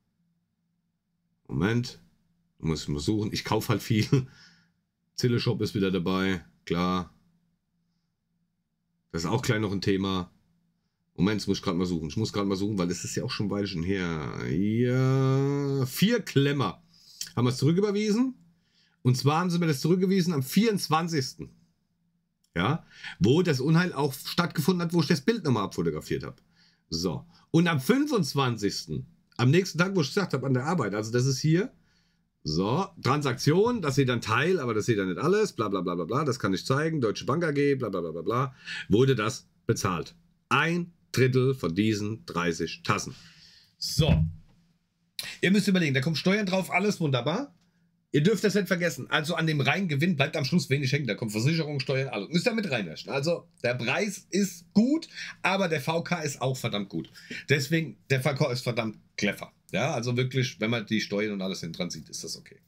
Moment. Muss ich mal suchen. Ich kaufe halt viel. Zille Shop ist wieder dabei. Klar. Das ist auch gleich noch ein Thema. Moment, das muss ich gerade mal suchen. Ich muss gerade mal suchen, weil das ist ja auch schon ein Weilchen her. Ja, 4 Klemmer haben wir es zurücküberwiesen. Und zwar haben sie mir das zurückgewiesen am 24. Ja, wo das Unheil auch stattgefunden hat, wo ich das Bild nochmal abfotografiert habe. So. Und am 25. Am nächsten Tag, wo ich gesagt habe, an der Arbeit, also das ist hier, so, Transaktion, das seht dann Teil, aber das seht ihr nicht alles, bla bla bla bla bla, das kann ich zeigen, Deutsche Bank AG, bla bla bla bla bla, wurde das bezahlt. 1/3 von diesen 30 Tassen. So. Ihr müsst überlegen, da kommen Steuern drauf, alles wunderbar. Ihr dürft das nicht vergessen. Also an dem reinen Gewinn bleibt am Schluss wenig hängen. Da kommt Versicherung, Steuern, alles. Müsst ihr mit reinrechnen. Also der Preis ist gut, aber der VK ist auch verdammt gut. Deswegen, der VK ist verdammt clever. Ja, also wirklich, wenn man die Steuern und alles hinten dran sieht, ist das okay.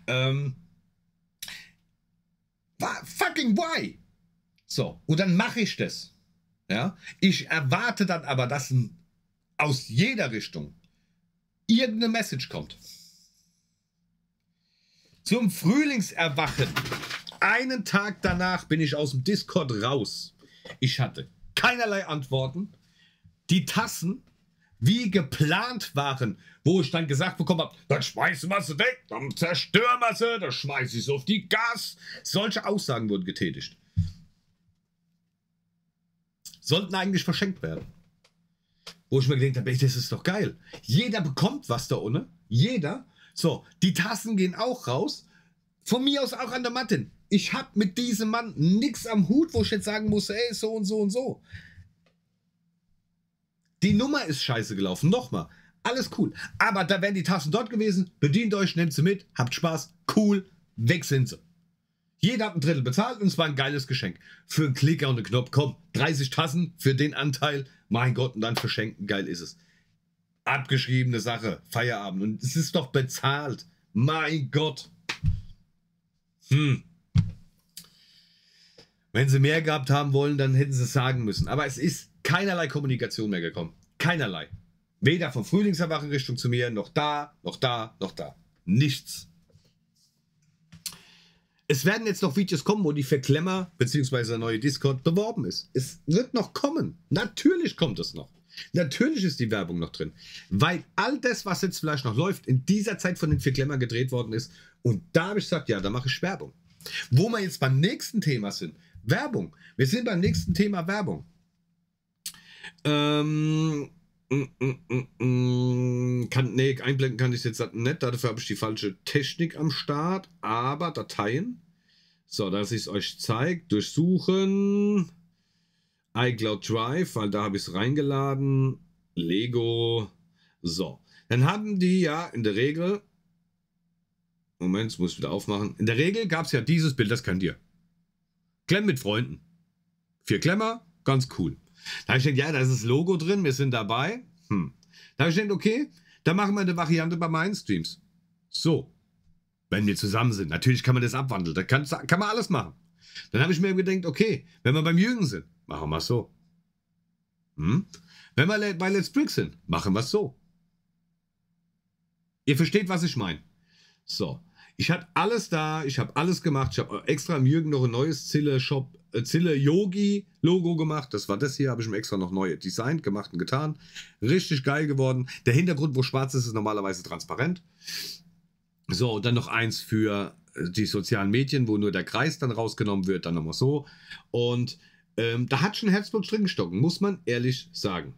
Fucking why? So, und dann mache ich das. Ja, ich erwarte dann aber, dass aus jeder Richtung irgendeine Message kommt. Zum Frühlingserwachen. Einen Tag danach bin ich aus dem Discord raus. Ich hatte keinerlei Antworten. Die Tassen, wie geplant waren, wo ich dann gesagt bekommen habe, dann schmeißen wir sie weg, dann zerstören wir sie, dann schmeiße ich sie auf die Gas. Solche Aussagen wurden getätigt. Sollten eigentlich verschenkt werden. Wo ich mir gedacht habe, ey, das ist doch geil. Jeder bekommt was da unten. Jeder. So, die Tassen gehen auch raus. Von mir aus auch an der Matte. Ich habe mit diesem Mann nichts am Hut, wo ich jetzt sagen muss, ey, so und so und so. Die Nummer ist scheiße gelaufen. Nochmal. Alles cool. Aber da wären die Tassen dort gewesen. Bedient euch, nehmt sie mit, habt Spaß. Cool. Weg sind sie. Jeder hat 1/3 bezahlt und es war ein geiles Geschenk. Für einen Klicker und einen Knopf. Komm, 30 Tassen für den Anteil. Mein Gott, und dann verschenken. Geil ist es. Abgeschriebene Sache. Feierabend. Und es ist doch bezahlt. Mein Gott. Wenn sie mehr gehabt haben wollen, dann hätten sie es sagen müssen. Aber es ist keinerlei Kommunikation mehr gekommen. Keinerlei. Weder vom Frühlingserwachen Richtung zu mir, noch da, noch da, noch da. Nichts. Es werden jetzt noch Videos kommen, wo die Verklemmer bzw. der neue Discord beworben ist. Es wird noch kommen. Natürlich kommt es noch. Natürlich ist die Werbung noch drin. Weil all das, was jetzt vielleicht noch läuft, in dieser Zeit von den Verklemmer gedreht worden ist. Und da habe ich gesagt, ja, da mache ich Werbung. Wo wir jetzt beim nächsten Thema sind. Werbung. Wir sind beim nächsten Thema Werbung. Einblenden kann ich jetzt nicht. Dafür habe ich die falsche Technik am Start. Aber Dateien. So, dass ich es euch zeige. Durchsuchen. iCloud Drive, weil da habe ich es reingeladen. Lego. So. Dann haben die ja in der Regel. Moment, das muss ich wieder aufmachen. In der Regel gab es ja dieses Bild, das könnt ihr. Klemm mit Freunden. 4 Klemmer, ganz cool. Da habe ich gedacht, ja, da ist das Logo drin, wir sind dabei. Da habe ich gedacht, okay, dann machen wir eine Variante bei meinen Streams. So, wenn wir zusammen sind. Natürlich kann man das abwandeln, da kann man alles machen. Dann habe ich mir gedacht, okay, wenn wir beim Jürgen sind, machen wir es so. Wenn wir bei Let's Brick sind, machen wir es so. Ihr versteht, was ich meine. So, ich hatte alles da, ich habe alles gemacht. Ich habe extra im Jürgen noch ein neues Zille Yogi Logo gemacht. Das war das hier, habe ich mir extra noch neu designt, gemacht und getan. Richtig geil geworden. Der Hintergrund, wo schwarz ist, ist normalerweise transparent. So, und dann noch eins für die sozialen Medien, wo nur der Kreis dann rausgenommen wird, dann nochmal so. Und da hat schon Herzblut drin gestocken, muss man ehrlich sagen.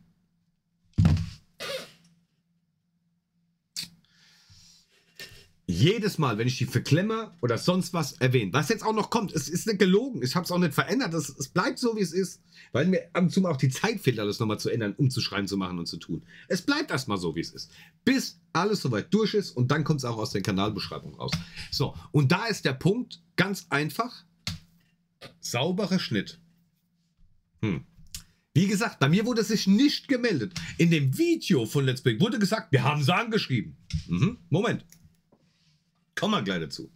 jedes Mal, wenn ich die verklemme oder sonst was erwähne, was jetzt auch noch kommt, es ist nicht gelogen, ich habe es auch nicht verändert, es bleibt so, wie es ist, weil mir ab und zu mal auch die Zeit fehlt, alles nochmal zu ändern, umzuschreiben, zu machen und zu tun. Es bleibt erstmal so, wie es ist, bis alles soweit durch ist und dann kommt es auch aus der Kanalbeschreibung raus. So, und da ist der Punkt ganz einfach, sauberer Schnitt. Wie gesagt, bei mir wurde sich nicht gemeldet. In dem Video von Let's Play wurde gesagt, wir haben sie angeschrieben. Moment. Kommen wir gleich dazu.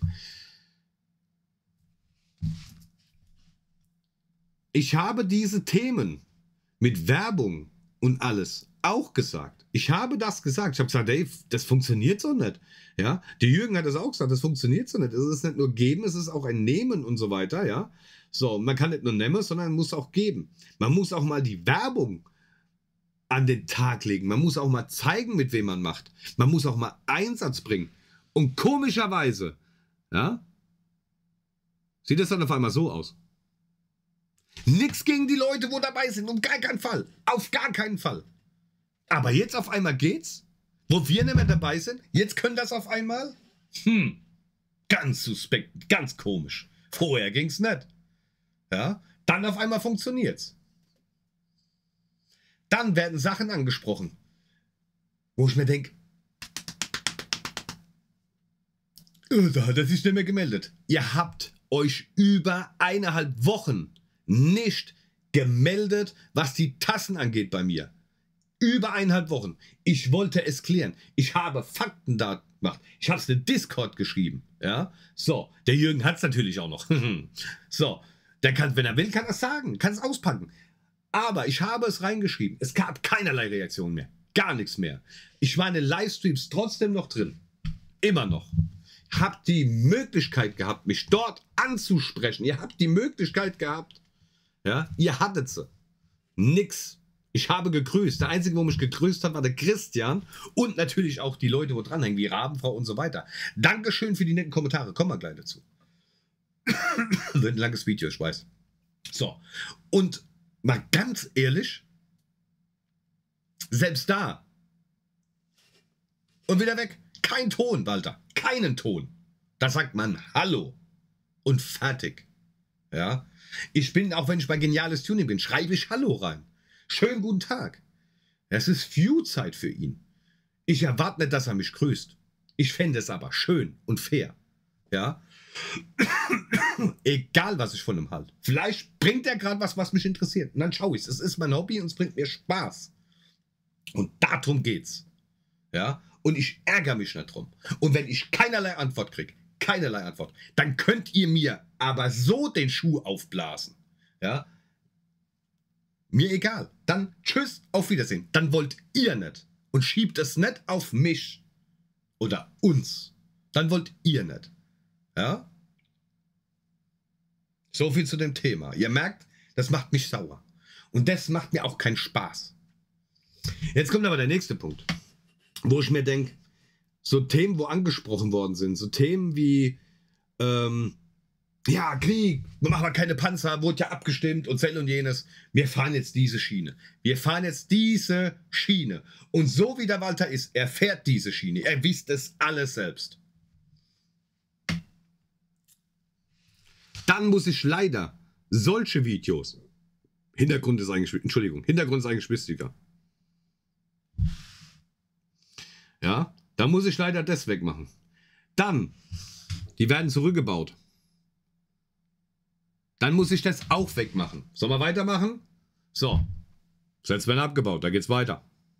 Ich habe diese Themen mit Werbung und alles auch gesagt. Ich habe das gesagt. Ich habe gesagt, Dave, das funktioniert so nicht. Ja? Der Jürgen hat das auch gesagt, das funktioniert so nicht. Es ist nicht nur geben, es ist auch ein Nehmen und so weiter. Ja? So, man kann nicht nur nehmen, sondern man muss auch geben. Man muss auch mal die Werbung an den Tag legen. Man muss auch mal zeigen, mit wem man macht. Man muss auch mal Einsatz bringen. Und komischerweise, ja, sieht es dann auf einmal so aus. Nix gegen die Leute, wo dabei sind, um gar keinen Fall. Auf gar keinen Fall. Aber jetzt auf einmal geht's, wo wir nicht mehr dabei sind. Jetzt können das auf einmal. Ganz suspekt, ganz komisch. Vorher ging's nicht. Ja, dann auf einmal funktioniert's. Dann werden Sachen angesprochen, wo ich mir denke, da hat er sich nicht mehr gemeldet. Ihr habt euch über 1,5 Wochen nicht gemeldet, was die Tassen angeht bei mir. Über 1,5 Wochen. Ich wollte es klären. Ich habe Fakten da gemacht. Ich habe es in Discord geschrieben. Ja? So, der Jürgen hat es natürlich auch noch. So, der kann, wenn er will, kann er es sagen, kann es auspacken. Aber ich habe es reingeschrieben. Es gab keinerlei Reaktion mehr. Gar nichts mehr. Ich war in den Livestreams trotzdem noch drin. Immer noch. Habt die Möglichkeit gehabt, mich dort anzusprechen. Ihr habt die Möglichkeit gehabt. Ja, ihr hattet sie. Nix. Ich habe gegrüßt. Der Einzige, wo mich gegrüßt hat, war der Christian. Und natürlich auch die Leute, wo dranhängen, wie Rabenfrau und so weiter. Dankeschön für die netten Kommentare. Kommen wir gleich dazu. Wird ein langes Video, ich weiß. So. Und mal ganz ehrlich, selbst da. Und wieder weg. Kein Ton, Walter. Keinen Ton. Da sagt man Hallo. Und fertig. Ja. Ich bin, auch wenn ich bei Geniales Tuning bin, schreibe ich Hallo rein. Schönen guten Tag. Es ist View-Zeit für ihn. Ich erwarte nicht, dass er mich grüßt. Ich fände es aber schön und fair. Ja. Egal, was ich von ihm halte. Vielleicht bringt er gerade was mich interessiert. Und dann schaue ich es. Es ist mein Hobby und es bringt mir Spaß. Und darum geht's. Ja. Und ich ärgere mich nicht drum. Und wenn ich keinerlei Antwort kriege, dann könnt ihr mir aber so den Schuh aufblasen. Ja. Mir egal. Dann tschüss, auf Wiedersehen. Dann wollt ihr nicht. Und schiebt es nicht auf mich. Oder uns. Dann wollt ihr nicht. Ja. So viel zu dem Thema. Ihr merkt, das macht mich sauer. Und das macht mir auch keinen Spaß. Jetzt kommt aber der nächste Punkt. Wo ich mir denke, so Themen, wo angesprochen worden sind, so Themen wie, ja, Krieg, wir machen keine Panzer, wurde ja abgestimmt und Zell und jenes. Wir fahren jetzt diese Schiene. Wir fahren jetzt diese Schiene. Und so wie der Walter ist, er fährt diese Schiene. Er wisst es alles selbst. Dann muss ich leider solche Videos, Hintergrund ist eigentlich wichtiger. Ja, da muss ich leider das wegmachen. Dann, die werden zurückgebaut. Dann muss ich das auch wegmachen. Sollen wir weitermachen? So, jetzt werden abgebaut, da geht's weiter.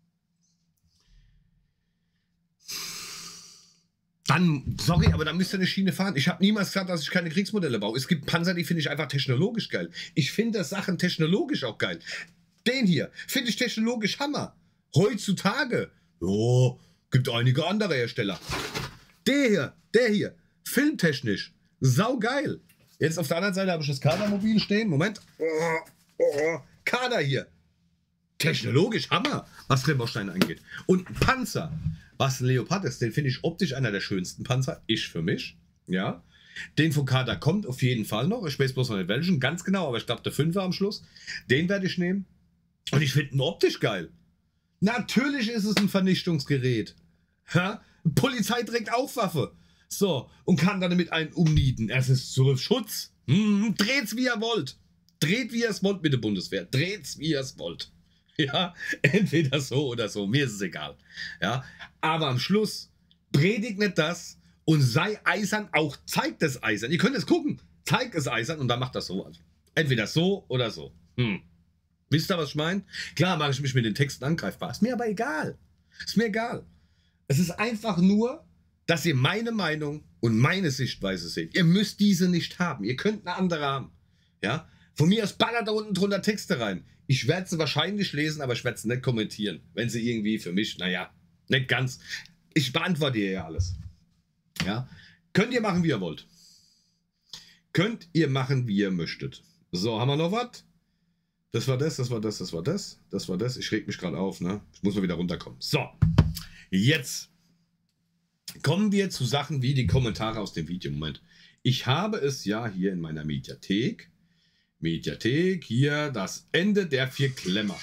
Dann, sorry, aber da müsst ihr eine Schiene fahren. Ich habe niemals gesagt, dass ich keine Kriegsmodelle baue. Es gibt Panzer, die finde ich einfach technologisch geil. Ich finde Sachen technologisch auch geil. Den hier finde ich technologisch Hammer. Heutzutage, oh, gibt einige andere Hersteller. Der hier, filmtechnisch, saugeil. Jetzt auf der anderen Seite habe ich das Kadermobil stehen. Moment. Kader hier. Technologisch Hammer, was Rembausteine angeht. Und ein Panzer, was ein Leopard ist, den finde ich optisch einer der schönsten Panzer. Ich für mich. Ja. Den von Kader kommt auf jeden Fall noch. Ich weiß bloß noch nicht welchen, ganz genau, aber ich glaube der 5er am Schluss. Den werde ich nehmen. Und ich finde ihn optisch geil. Natürlich ist es ein Vernichtungsgerät. Ja? Polizei trägt auch Waffe. So, und kann dann damit einen umnieten. Es ist so Schutz. Dreht's wie ihr wollt. Dreht wie ihr es wollt mit der Bundeswehr. Dreht's wie ihr es wollt. Ja, entweder so oder so. Mir ist es egal. Ja, aber am Schluss predigt nicht das und sei eisern, auch zeigt es eisern. Ihr könnt es gucken. Zeigt es eisern und dann macht das so. Entweder so oder so. Wisst ihr, was ich meine? Klar mache ich mich mit den Texten angreifbar. Ist mir aber egal. Ist mir egal. Es ist einfach nur, dass ihr meine Meinung und meine Sichtweise seht. Ihr müsst diese nicht haben. Ihr könnt eine andere haben. Ja? Von mir aus ballert da unten drunter Texte rein. Ich werde sie wahrscheinlich lesen, aber ich werde sie nicht kommentieren. Wenn sie irgendwie für mich, naja, nicht ganz. Ich beantworte ihr ja alles. Ja? Könnt ihr machen, wie ihr wollt. Könnt ihr machen, wie ihr möchtet. So, haben wir noch was? Das war das, das war das, das war das, das war das. Ich reg mich gerade auf, ne? Ich muss mal wieder runterkommen. So, jetzt kommen wir zu Sachen wie die Kommentare aus dem Video. Moment. Ich habe es ja hier in meiner Mediathek. Hier das Ende der 4 Klemmer.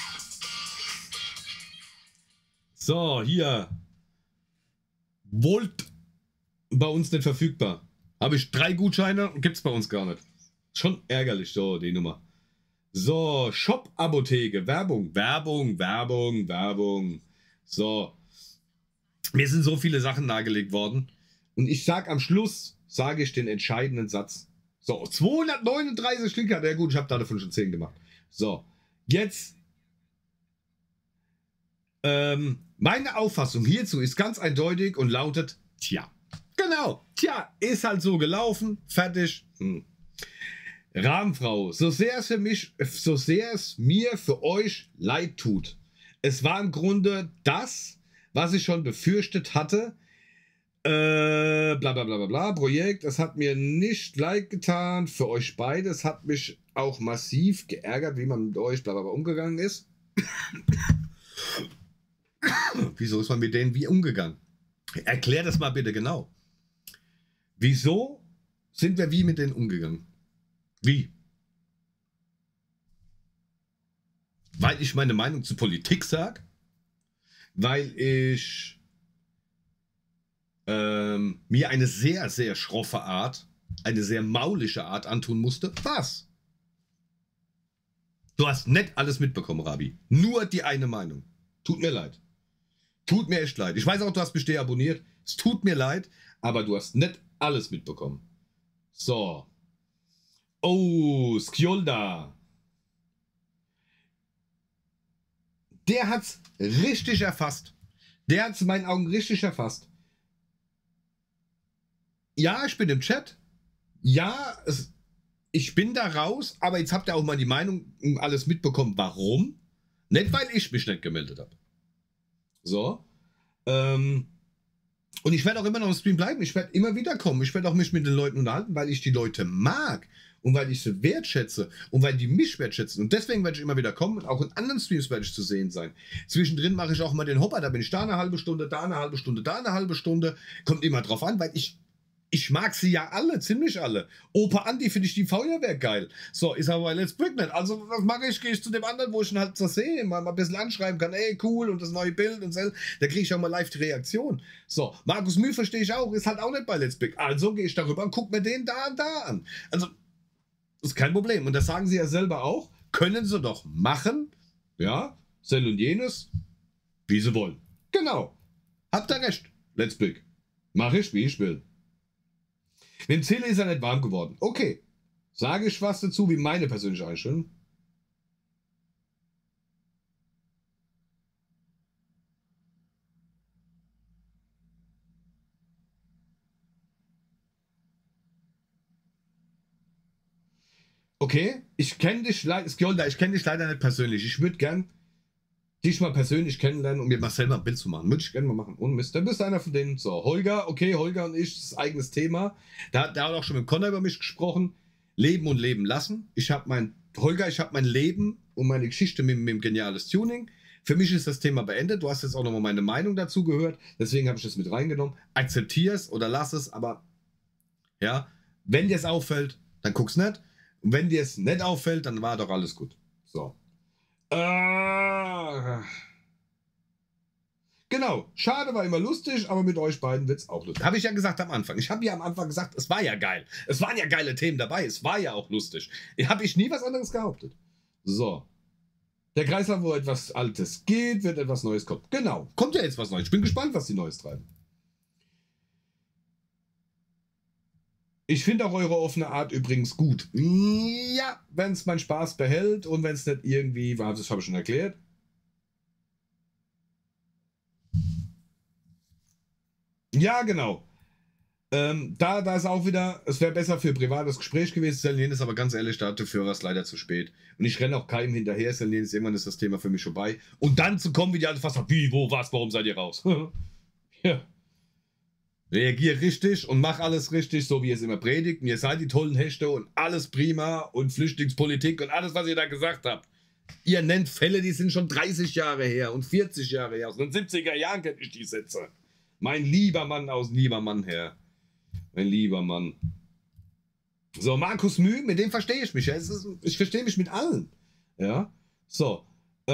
So, hier. Volt bei uns nicht verfügbar. Habe ich 3 Gutscheine, gibt es bei uns gar nicht. Schon ärgerlich, so die Nummer. So, Shop-Apotheke, Werbung. So, mir sind so viele Sachen nahegelegt worden. Und ich sage am Schluss, sage ich den entscheidenden Satz. So, 239 Stück hat er. Gut, ich habe davon schon 10 gemacht. So, jetzt. Meine Auffassung hierzu ist ganz eindeutig und lautet, tja. Genau, tja, ist halt so gelaufen. Fertig. Rahmenfrau, so sehr es mir für euch leid tut. Es war im Grunde das, was ich schon befürchtet hatte. Bla bla bla bla bla. Projekt, es hat mir nicht leid getan für euch beide. Es hat mich auch massiv geärgert, wie man mit euch bla bla bla umgegangen ist. Wieso ist man mit denen wie umgegangen? Erklär das mal bitte genau. Wieso sind wir wie mit denen umgegangen? Wie? Weil ich meine Meinung zur Politik sage? Weil ich mir eine sehr, sehr schroffe Art, eine sehr maulische Art antun musste? Was? Du hast nicht alles mitbekommen, Rabi. Nur die eine Meinung. Tut mir leid. Tut mir echt leid. Ich weiß auch, du hast mich deabonniert. Es tut mir leid, aber du hast nicht alles mitbekommen. So. Oh, Skjolda. Der hat's richtig erfasst. Der hat's in meinen Augen richtig erfasst. Ja, ich bin im Chat. Ja, ich bin da raus, aber jetzt habt ihr auch mal die Meinung alles mitbekommen. Warum? Nicht, weil ich mich nicht gemeldet habe. So. Und ich werde auch immer noch im Stream bleiben. Ich werde immer wieder kommen. Ich werde auch mich mit den Leuten unterhalten, weil ich die Leute mag. Und weil ich sie wertschätze. Und weil die mich wertschätzen. Und deswegen werde ich immer wieder kommen. Und auch in anderen Streams werde ich zu sehen sein. Zwischendrin mache ich auch mal den Hopper. Da bin ich da eine halbe Stunde, da eine halbe Stunde, da eine halbe Stunde. Kommt immer drauf an, weil ich mag sie ja alle, ziemlich alle. Opa Andi finde ich die Feuerwehr geil. So, ist aber bei Let's Brick nicht. Also, was mache ich? Gehe ich zu dem anderen, wo ich ihn halt so sehe, mal ein bisschen anschreiben kann, ey, cool, und das neue Bild und so. Da kriege ich auch mal live die Reaktion. So, Markus Mühl verstehe ich auch, ist halt auch nicht bei Let's Brick. Also gehe ich darüber und gucke mir den da und da an. Also, das ist kein Problem. Und das sagen sie ja selber auch. Können sie doch machen, ja, Sell und jenes, wie sie wollen. Genau. Habt ihr recht. Let's Brick. Mache ich, wie ich will. Mit dem Zähler ist er nicht warm geworden. Okay. Sage ich was dazu, wie meine persönliche Einstellung? Okay, ich kenne dich leider, Skjolda, ich kenne dich leider nicht persönlich. Ich würde gern dich mal persönlich kennenlernen, um mir mal selber ein Bild zu machen. Würde ich gerne mal machen. Und Mist, dann bist du einer von denen. So, Holger, okay, Holger und ich, das ist ein eigenes Thema. Der hat auch schon mit Connor über mich gesprochen. Leben und leben lassen. Ich habe mein Leben und meine Geschichte mit dem geniales Tuning. Für mich ist das Thema beendet. Du hast jetzt auch nochmal meine Meinung dazu gehört. Deswegen habe ich das mit reingenommen. Akzeptier es oder lass es, aber ja, wenn dir es auffällt, dann guck's nicht. Und wenn dir es nicht auffällt, dann war doch alles gut. So. Genau, schade war immer lustig, aber mit euch beiden wird es auch lustig. Habe ich ja gesagt am Anfang. Ich habe ja am Anfang gesagt, es war ja geil. Es waren ja geile Themen dabei, es war ja auch lustig. Habe ich nie was anderes behauptet. So. Der Kreislauf, wo etwas Altes geht, wird etwas Neues kommen. Genau, kommt ja jetzt was Neues. Ich bin gespannt, was die Neues treiben. Ich finde auch eure offene Art übrigens gut. Ja, wenn es meinen Spaß behält und wenn es nicht irgendwie, das habe ich schon erklärt. Ja, genau. Da ist auch wieder, es wäre besser für privates Gespräch gewesen. Selin ist aber ganz ehrlich, dafür war es leider zu spät. Und ich renne auch keinem hinterher. Selin ist irgendwann ist das Thema für mich vorbei. Und dann zu kommen, wie die alle fast sagen, wie, wo, was, warum seid ihr raus? Ja. Reagier richtig und mach alles richtig, so wie ihr es immer predigt. Und ihr seid die tollen Hechte und alles prima und Flüchtlingspolitik und alles, was ihr da gesagt habt. Ihr nennt Fälle, die sind schon 30 Jahre her und 40 Jahre her. Aus den 70er Jahren kenne ich die Sätze. Mein lieber Mann aus lieber Mann her. Mein lieber Mann. So, Markus Müh, mit dem verstehe ich mich. Ja. Ich verstehe mich mit allen. Ja. So.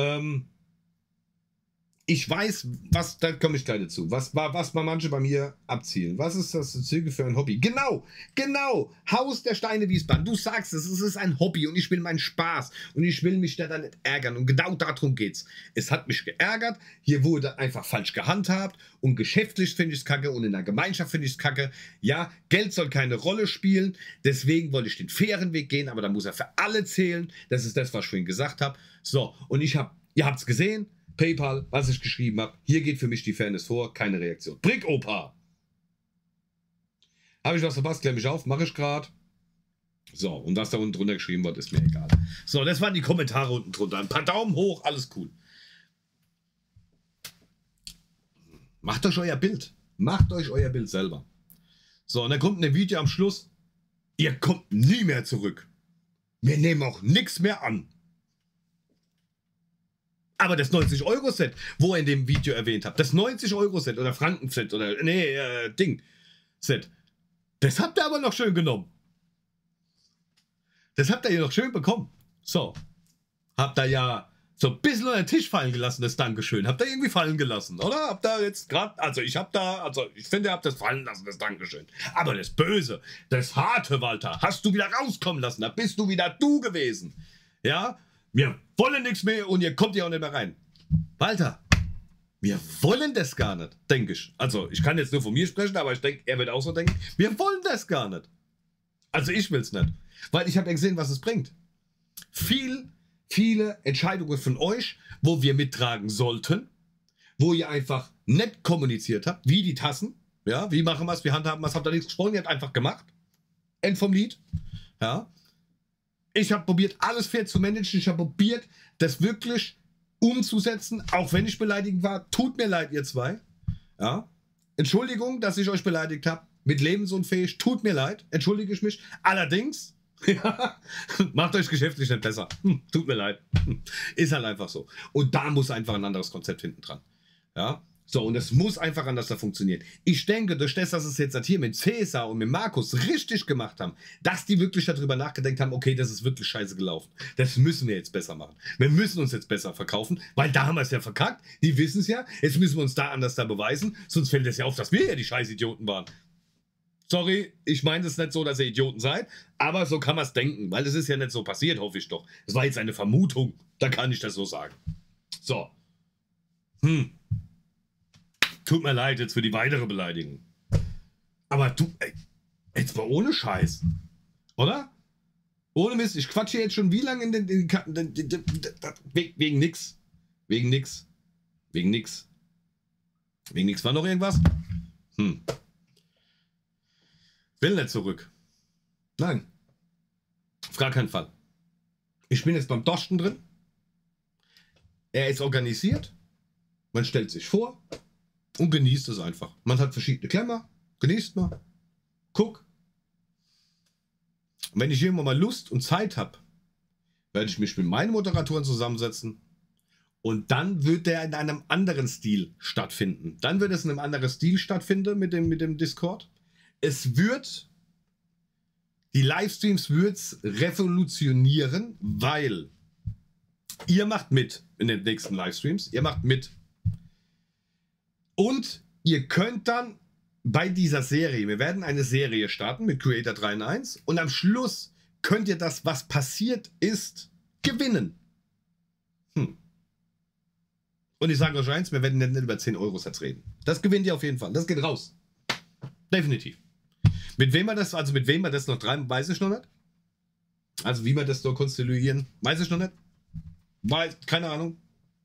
Ich weiß, da komme ich gleich dazu, was mal manche bei mir abzielen. Was ist das Züge für ein Hobby? Genau, Haus der Steine Wiesbaden. Du sagst es ist ein Hobby und ich will meinen Spaß und ich will mich da dann nicht ärgern und genau darum geht's. Es hat mich geärgert, hier wurde einfach falsch gehandhabt und geschäftlich finde ich es kacke und in der Gemeinschaft finde ich es kacke. Ja, Geld soll keine Rolle spielen, deswegen wollte ich den fairen Weg gehen, aber da muss er für alle zählen. Das ist das, was ich vorhin gesagt habe. So, und ihr habt es gesehen, PayPal, was ich geschrieben habe. Hier geht für mich die Fairness vor. Keine Reaktion. Brick-Opa. Habe ich was verpasst? Klär mich auf. Mache ich gerade. So, und was da unten drunter geschrieben wird, ist mir egal. So, das waren die Kommentare unten drunter. Ein paar Daumen hoch, alles cool. Macht euch euer Bild. Macht euch euer Bild selber. So, und dann kommt ein Video am Schluss. Ihr kommt nie mehr zurück. Wir nehmen auch nichts mehr an. Aber das 90-Euro-Set, wo ihr in dem Video erwähnt habt, das 90-Euro-Set oder Franken-Set oder, Set, das habt ihr aber noch schön genommen. Das habt ihr hier noch schön bekommen. So, habt ihr ja so ein bisschen unter den Tisch fallen gelassen, das Dankeschön. Habt ihr irgendwie fallen gelassen, oder? Habt ihr jetzt gerade, ich finde, ihr habt das fallen lassen, das Dankeschön. Aber das Böse, das Harte, Walter, hast du wieder rauskommen lassen, da bist du wieder du gewesen. Ja? Wir wollen nichts mehr und ihr kommt ja auch nicht mehr rein. Walter, wir wollen das gar nicht, denke ich. Also, ich kann jetzt nur von mir sprechen, aber ich denke, er wird auch so denken, wir wollen das gar nicht. Also, ich will es nicht. Weil ich habe ja gesehen, was es bringt. Viele Entscheidungen von euch, wo wir mittragen sollten, wo ihr einfach nett kommuniziert habt, wie die Tassen, ja, wie machen wir es, wie handhaben wir es, habt ihr nichts gesprochen, ihr habt einfach gemacht. End vom Lied, ja. Ich habe probiert, alles fair zu managen. Ich habe probiert, das wirklich umzusetzen, auch wenn ich beleidigend war. Tut mir leid, ihr zwei. Ja. Entschuldigung, dass ich euch beleidigt habe. Mit lebensunfähig. Tut mir leid. Entschuldige ich mich. Allerdings, ja, macht euch geschäftlich nicht besser. Tut mir leid. Ist halt einfach so. Und da muss einfach ein anderes Konzept hinten dran. Ja. So, und es muss einfach anders da funktionieren. Ich denke, durch das, dass es jetzt hier mit Cäsar und mit Markus richtig gemacht haben, dass die wirklich darüber nachgedacht haben, okay, das ist wirklich scheiße gelaufen. Das müssen wir jetzt besser machen. Wir müssen uns jetzt besser verkaufen, weil da haben wir es ja verkackt. Die wissen es ja. Jetzt müssen wir uns da anders da beweisen. Sonst fällt es ja auf, dass wir ja die scheiß Idioten waren. Sorry, ich meine es nicht so, dass ihr Idioten seid, aber so kann man es denken, weil es ist ja nicht so passiert, hoffe ich doch. Es war jetzt eine Vermutung, da kann ich das so sagen. So. Tut mir leid jetzt für die weitere Beleidigung. Aber du, ey, jetzt mal ohne Scheiß. Oder? Ohne Mist, ich quatsche jetzt schon wie lange in den wegen nix. Wegen nix. Wegen nix. Wegen nix. War noch irgendwas? Will nicht zurück. Nein. Auf gar keinen Fall. Ich bin jetzt beim Dorsten drin. Er ist organisiert. Man stellt sich vor. Und genießt es einfach. Man hat verschiedene Klemmer. Genießt mal. Guck. Und wenn ich irgendwann mal Lust und Zeit habe, werde ich mich mit meinen Moderatoren zusammensetzen. Und dann wird der in einem anderen Stil stattfinden. Dann wird es in einem anderen Stil stattfinden mit dem Discord. Es wird, die Livestreams wird es revolutionieren, weil ihr macht mit in den nächsten Livestreams. Ihr macht mit. Und ihr könnt dann bei dieser Serie, wir werden eine Serie starten mit Creator 3 in 1 und am Schluss könnt ihr das, was passiert ist, gewinnen. Und ich sage euch eins, wir werden nicht über 10 Euro Satz reden. Das gewinnt ihr auf jeden Fall. Das geht raus. Definitiv. Mit wem wir das noch treiben, weiß ich noch nicht. Also wie wir das noch konstituieren, weiß ich noch nicht. Keine Ahnung.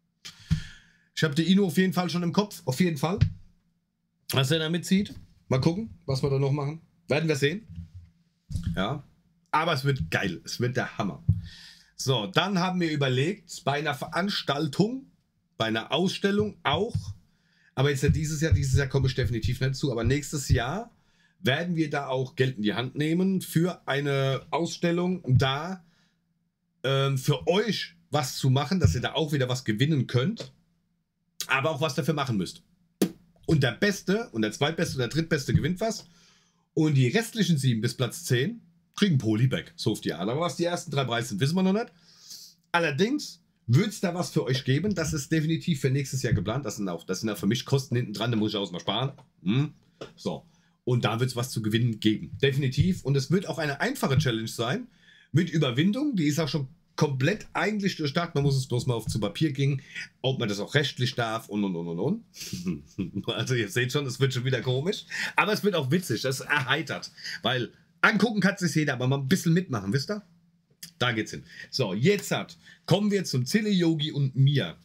Ich habe die Ino auf jeden Fall schon im Kopf. Auf jeden Fall. Was er da mitzieht. Mal gucken, was wir da noch machen. Werden wir sehen. Ja. Aber es wird geil. Es wird der Hammer. So, dann haben wir überlegt, bei einer Veranstaltung, bei einer Ausstellung auch, aber jetzt dieses Jahr komme ich definitiv nicht zu, aber nächstes Jahr werden wir da auch Geld in die Hand nehmen für eine Ausstellung, da für euch was zu machen, dass ihr da auch wieder was gewinnen könnt, aber auch was dafür machen müsst. Und der Beste und der Zweitbeste und der Drittbeste gewinnt was und die restlichen 7 bis Platz 10 kriegen Polybag, so auf die Art. Aber was die ersten 3 Preise sind, wissen wir noch nicht. Allerdings wird es da was für euch geben. Das ist definitiv für nächstes Jahr geplant. Das sind auch für mich Kosten hinten dran, da muss ich auch mal sparen. So. Und da wird es was zu gewinnen geben. Definitiv. Und es wird auch eine einfache Challenge sein mit Überwindung. Die ist auch schon komplett eigentlich durchdacht. Man muss es bloß mal auf zu Papier gehen, ob man das auch rechtlich darf und. Also ihr seht schon, es wird schon wieder komisch. Aber es wird auch witzig. Das erheitert. Weil angucken kann es sich jeder, aber mal ein bisschen mitmachen, wisst ihr? Da geht's hin. So, jetzt kommen wir zum Zille Yogi und mir.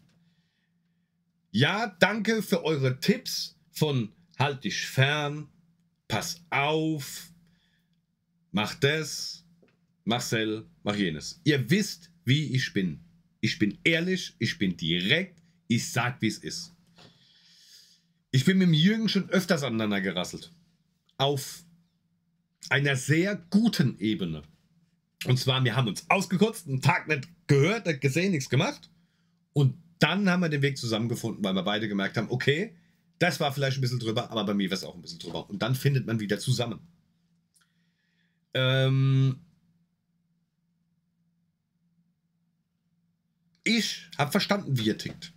Ja, danke für eure Tipps von halt dich fern, pass auf, mach das, Marcel, mach jenes. Ihr wisst, wie ich bin. Ich bin ehrlich, ich bin direkt, ich sag, wie es ist. Ich bin mit dem Jürgen schon öfters aneinander gerasselt. Auf einer sehr guten Ebene. Und zwar, wir haben uns ausgekotzt, einen Tag nicht gehört, nicht gesehen, nichts gemacht. Und dann haben wir den Weg zusammengefunden, weil wir beide gemerkt haben, okay, das war vielleicht ein bisschen drüber, aber bei mir war es auch ein bisschen drüber. Und dann findet man wieder zusammen. Ich habe verstanden, wie er tickt.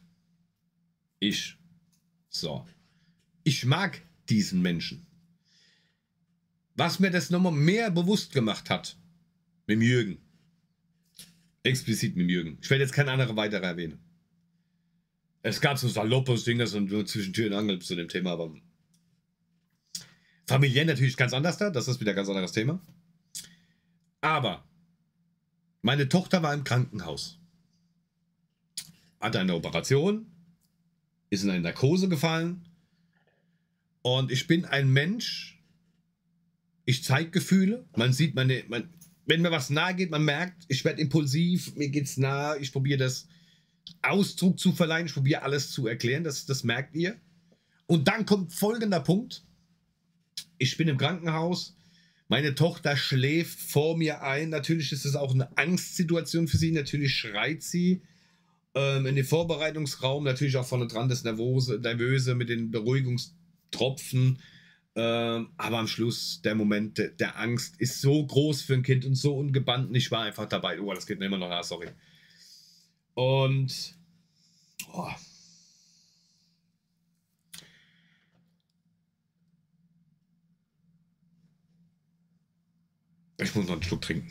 So. Ich mag diesen Menschen. Was mir das nochmal mehr bewusst gemacht hat, mit dem Jürgen. Explizit mit dem Jürgen. Ich werde jetzt keine andere weitere erwähnen. Es gab so saloppes Dinge und nur zwischen Tür und Angel zu dem Thema, aber familiär natürlich ganz anders da. Das ist wieder ein ganz anderes Thema. Aber meine Tochter war im Krankenhaus. Hatte eine Operation, ist in eine Narkose gefallen und ich bin ein Mensch, ich zeige Gefühle, man sieht wenn mir was nahe geht, man merkt, ich werde impulsiv, mir geht's nahe, ich probiere das Ausdruck zu verleihen, ich probiere alles zu erklären, das merkt ihr. Und dann kommt folgender Punkt, ich bin im Krankenhaus, meine Tochter schläft vor mir ein, natürlich ist es auch eine Angstsituation für sie, natürlich schreit sie, in den Vorbereitungsraum, natürlich auch vorne dran das Nervöse mit den Beruhigungstropfen. Aber am Schluss, der Moment der Angst ist so groß für ein Kind und so ungebannt. Und ich war einfach dabei. Oh, das geht mir immer noch nach, sorry. Und ich muss noch einen Schluck trinken.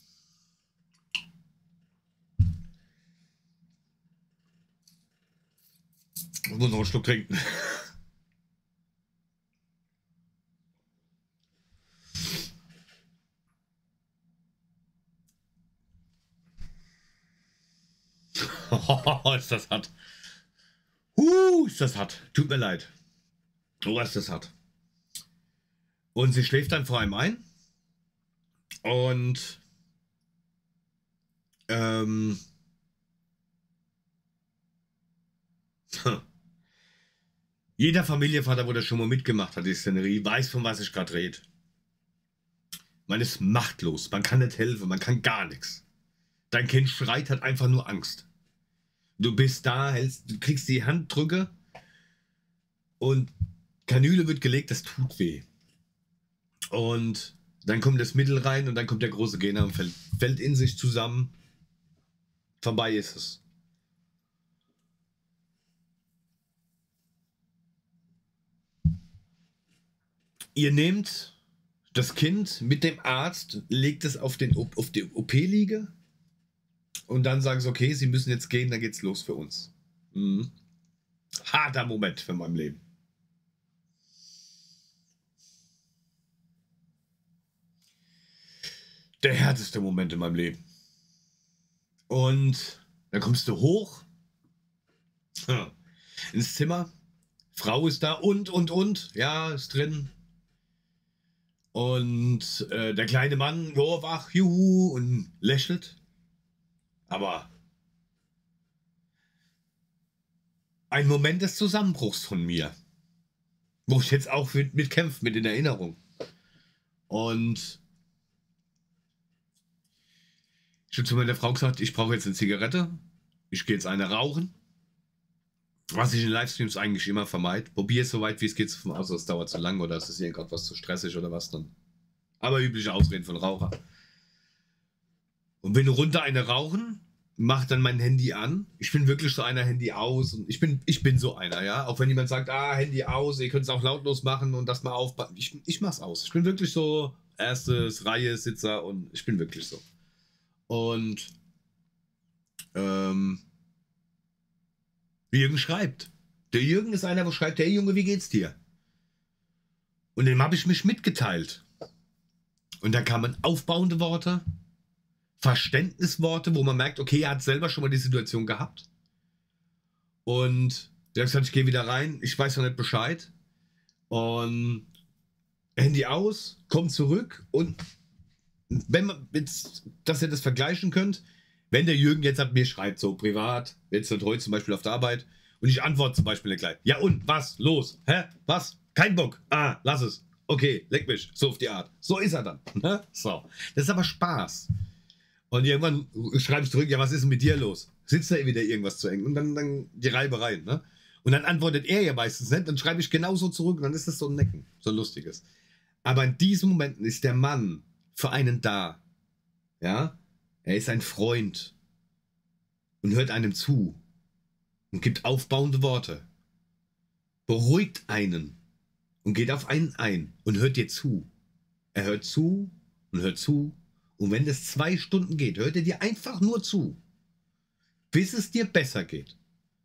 Ich muss noch einen Schluck trinken. Ist das hart. Ist das hart. Tut mir leid. Oh, ist das hart. Und sie schläft dann vor einem ein. Und jeder Familienvater, wo das schon mal mitgemacht hat, die Szenerie, weiß, von was ich gerade rede. Man ist machtlos, man kann nicht helfen, man kann gar nichts. Dein Kind schreit, hat einfach nur Angst. Du bist da, du kriegst die Handdrücke und Kanüle wird gelegt, das tut weh. Und dann kommt das Mittel rein und dann kommt der große Gegner und fällt in sich zusammen. Vorbei ist es. Ihr nehmt das Kind mit dem Arzt, legt es auf die OP-Liege und dann sagen sie, okay, sie müssen jetzt gehen, dann geht's los für uns. Mhm. Harter Moment für mein Leben. Der härteste Moment in meinem Leben. Und dann kommst du hoch ins Zimmer. Frau ist da und. Ja, ist drin. Und der kleine Mann, wach, juhu, und lächelt. Aber ein Moment des Zusammenbruchs von mir. Wo ich jetzt auch mit kämpfe, mit in Erinnerung. Und ich habe zu meiner Frau gesagt, ich brauche jetzt eine Zigarette. Ich gehe jetzt eine rauchen. Was ich in Livestreams eigentlich immer vermeide. Probiere es so weit wie es geht, außer es dauert zu lang oder es ist irgendwas zu stressig oder was dann. Aber übliche Ausreden von Raucher. Und wenn du runter eine rauchen, mach dann mein Handy an. Ich bin wirklich so einer, Handy aus. Und ich bin so einer, ja. Auch wenn jemand sagt, Handy aus, ihr könnt es auch lautlos machen und das mal aufpassen. Ich mach's aus. Ich bin wirklich so erstes Reihe Sitzer und ich bin wirklich so. Und Jürgen schreibt. Der Jürgen ist einer, wo schreibt, hey Junge, wie geht's dir? Und dem habe ich mich mitgeteilt. Und da kamen aufbauende Worte, Verständnisworte, wo man merkt, okay, er hat selber schon mal die Situation gehabt. Und der hat gesagt, ich gehe wieder rein, ich weiß noch nicht Bescheid. Und Handy aus, kommt zurück und wenn man jetzt, dass ihr das vergleichen könnt, wenn der Jürgen jetzt mir schreibt, so privat, jetzt heute zum Beispiel auf der Arbeit, und ich antworte zum Beispiel gleich, ja und, was, los, hä, was, kein Bock, lass es, okay, leck mich, so auf die Art, so ist er dann, ne? So, das ist aber Spaß. Und irgendwann schreibe ich zurück, ja was ist denn mit dir los, sitzt da wieder irgendwas zu eng und dann die Reibereien, ne? Und dann antwortet er ja meistens nicht, dann schreibe ich genauso zurück und dann ist das so ein Necken, so ein lustiges. Aber in diesen Momenten ist der Mann für einen da. Ja? Er ist ein Freund und hört einem zu und gibt aufbauende Worte. Beruhigt einen und geht auf einen ein und hört dir zu. Er hört zu und hört zu und wenn das 2 Stunden geht, hört er dir einfach nur zu, bis es dir besser geht.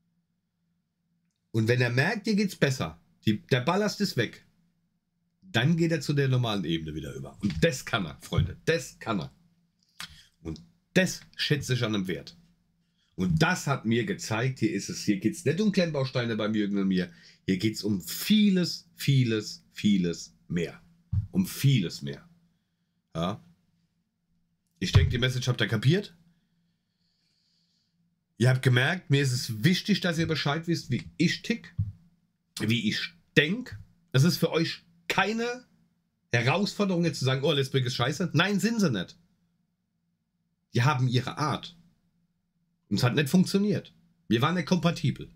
Und wenn er merkt, dir geht's besser, der Ballast ist weg, dann geht er zu der normalen Ebene wieder über. Und das kann er, Freunde. Das kann er. Und das schätze ich an dem Wert. Und das hat mir gezeigt, hier geht es nicht um Klemmbausteine beim Jürgen und mir. Hier geht es um vieles mehr. Um vieles mehr. Ja. Ich denke, die Message habt ihr kapiert. Ihr habt gemerkt, mir ist es wichtig, dass ihr Bescheid wisst, wie ich tick, wie ich denke. Es ist für euch keine Herausforderung jetzt zu sagen, oh, Lesbisch ist scheiße. Nein, sind sie nicht. Die haben ihre Art. Und es hat nicht funktioniert. Wir waren nicht kompatibel.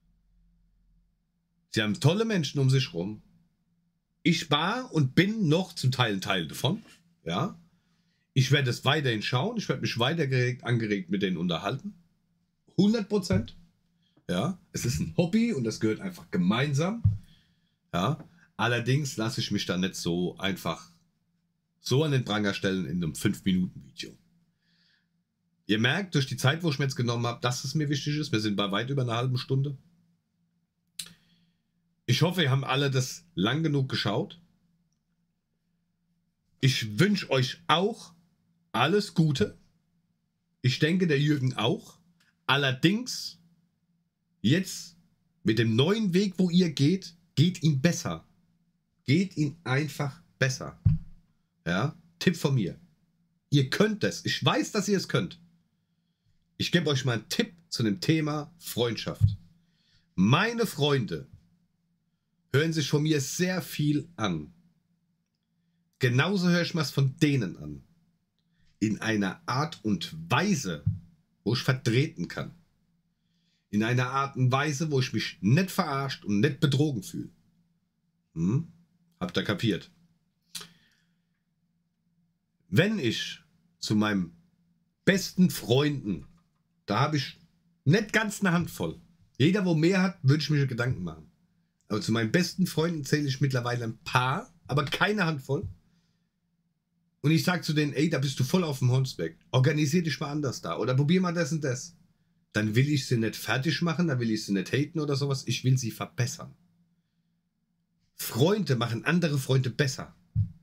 Sie haben tolle Menschen um sich rum. Ich war und bin noch zum Teil ein Teil davon. Ja. Ich werde es weiterhin schauen. Ich werde mich weiter angeregt mit denen unterhalten. 100%. Ja. Es ist ein Hobby und das gehört einfach gemeinsam. Ja. Allerdings lasse ich mich da nicht so einfach so an den Pranger stellen in einem 5-Minuten-Video. Ihr merkt durch die Zeit, wo ich mir jetzt genommen habe, dass es mir wichtig ist. Wir sind bei weit über einer halben Stunde. Ich hoffe, ihr habt alle das lang genug geschaut. Ich wünsche euch auch alles Gute. Ich denke, der Jürgen auch. Allerdings, jetzt mit dem neuen Weg, wo ihr geht, geht ihm besser. Geht ihm einfach besser. Ja, Tipp von mir. Ihr könnt es. Ich weiß, dass ihr es könnt. Ich gebe euch mal einen Tipp zu dem Thema Freundschaft. Meine Freunde hören sich von mir sehr viel an. Genauso höre ich mir es von denen an. In einer Art und Weise, wo ich vertreten kann. In einer Art und Weise, wo ich mich nicht verarscht und nicht betrogen fühle. Habt ihr kapiert? Wenn ich zu meinem besten Freunden, da habe ich nicht ganz eine Handvoll. Jeder, wo mehr hat, würde ich mir Gedanken machen. Aber zu meinen besten Freunden zähle ich mittlerweile ein paar, aber keine Handvoll. Und ich sage zu denen, ey, da bist du voll auf dem Holzweg. Organisier dich mal anders da. Oder probier mal das und das. Dann will ich sie nicht fertig machen, dann will ich sie nicht haten oder sowas. Ich will sie verbessern. Freunde machen andere Freunde besser.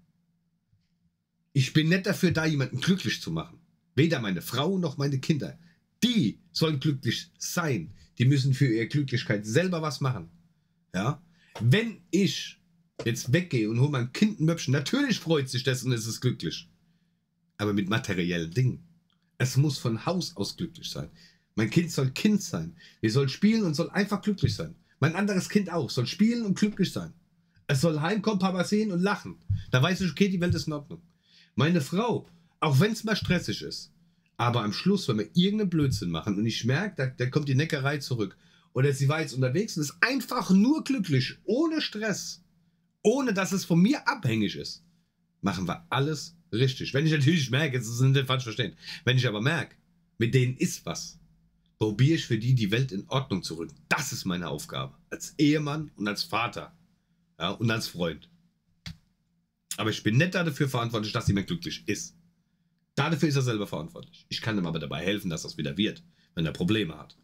Ich bin nicht dafür da, jemanden glücklich zu machen. Weder meine Frau noch meine Kinder. Die sollen glücklich sein. Die müssen für ihre Glücklichkeit selber was machen. Ja? Wenn ich jetzt weggehe und hole meinem Kind ein Möpfchen, natürlich freut sich das und es ist glücklich. Aber mit materiellen Dingen. Es muss von Haus aus glücklich sein. Mein Kind soll Kind sein. Es soll spielen und soll einfach glücklich sein. Mein anderes Kind auch. Soll spielen und glücklich sein. Es soll heimkommen, Papa sehen und lachen. Da weiß ich, okay, die Welt ist in Ordnung. Meine Frau, auch wenn es mal stressig ist, aber am Schluss, wenn wir irgendeinen Blödsinn machen und ich merke, da kommt die Neckerei zurück oder sie war jetzt unterwegs und ist einfach nur glücklich, ohne Stress, ohne dass es von mir abhängig ist, machen wir alles richtig. Wenn ich natürlich merke, jetzt ist es nicht falsch verstehen, wenn ich aber merke, mit denen ist was, probiere ich für die Welt in Ordnung zu rücken. Das ist meine Aufgabe, als Ehemann und als Vater, ja, und als Freund. Aber ich bin nicht dafür verantwortlich, dass jemand glücklich ist. Dafür ist er selber verantwortlich. Ich kann ihm aber dabei helfen, dass das wieder wird, wenn er Probleme hat.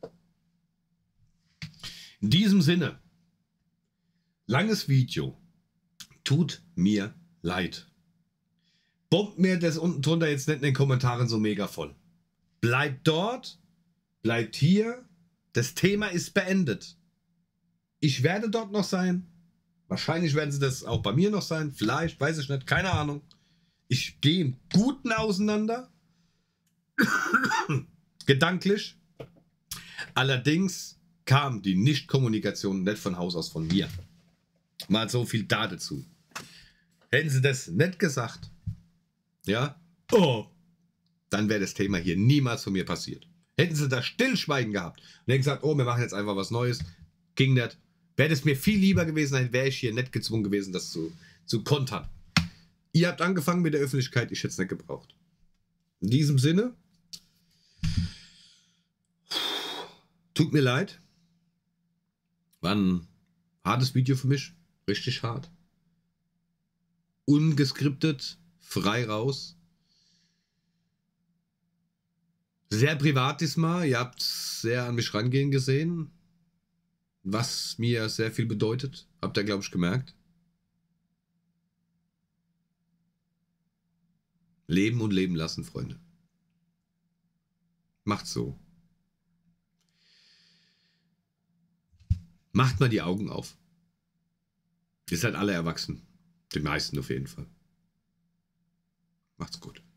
In diesem Sinne, langes Video. Tut mir leid. Bombt mir das unten drunter jetzt nicht in den Kommentaren so mega voll. Bleibt dort, bleibt hier. Das Thema ist beendet. Ich werde dort noch sein. Wahrscheinlich werden sie das auch bei mir noch sein. Vielleicht, weiß ich nicht, keine Ahnung. Ich gehe im Guten auseinander. Gedanklich. Allerdings kam die Nichtkommunikation nicht von Haus aus von mir. Mal so viel dazu. Hätten sie das nicht gesagt, ja, dann wäre das Thema hier niemals von mir passiert. Hätten sie das Stillschweigen gehabt und hätten gesagt, wir machen jetzt einfach was Neues, ging nicht, wäre es mir viel lieber gewesen, wäre ich hier nicht gezwungen gewesen, das zu kontern. Ihr habt angefangen mit der Öffentlichkeit, ich hätte es nicht gebraucht. In diesem Sinne, tut mir leid, war ein hartes Video für mich, richtig hart. Ungeskriptet, frei raus. Sehr privat diesmal, ihr habt sehr an mich rangehen gesehen, was mir sehr viel bedeutet, habt ihr, glaube ich, gemerkt. Leben und leben lassen, Freunde. Macht so. Macht mal die Augen auf. Ihr seid alle erwachsen. Die meisten auf jeden Fall. Macht's gut.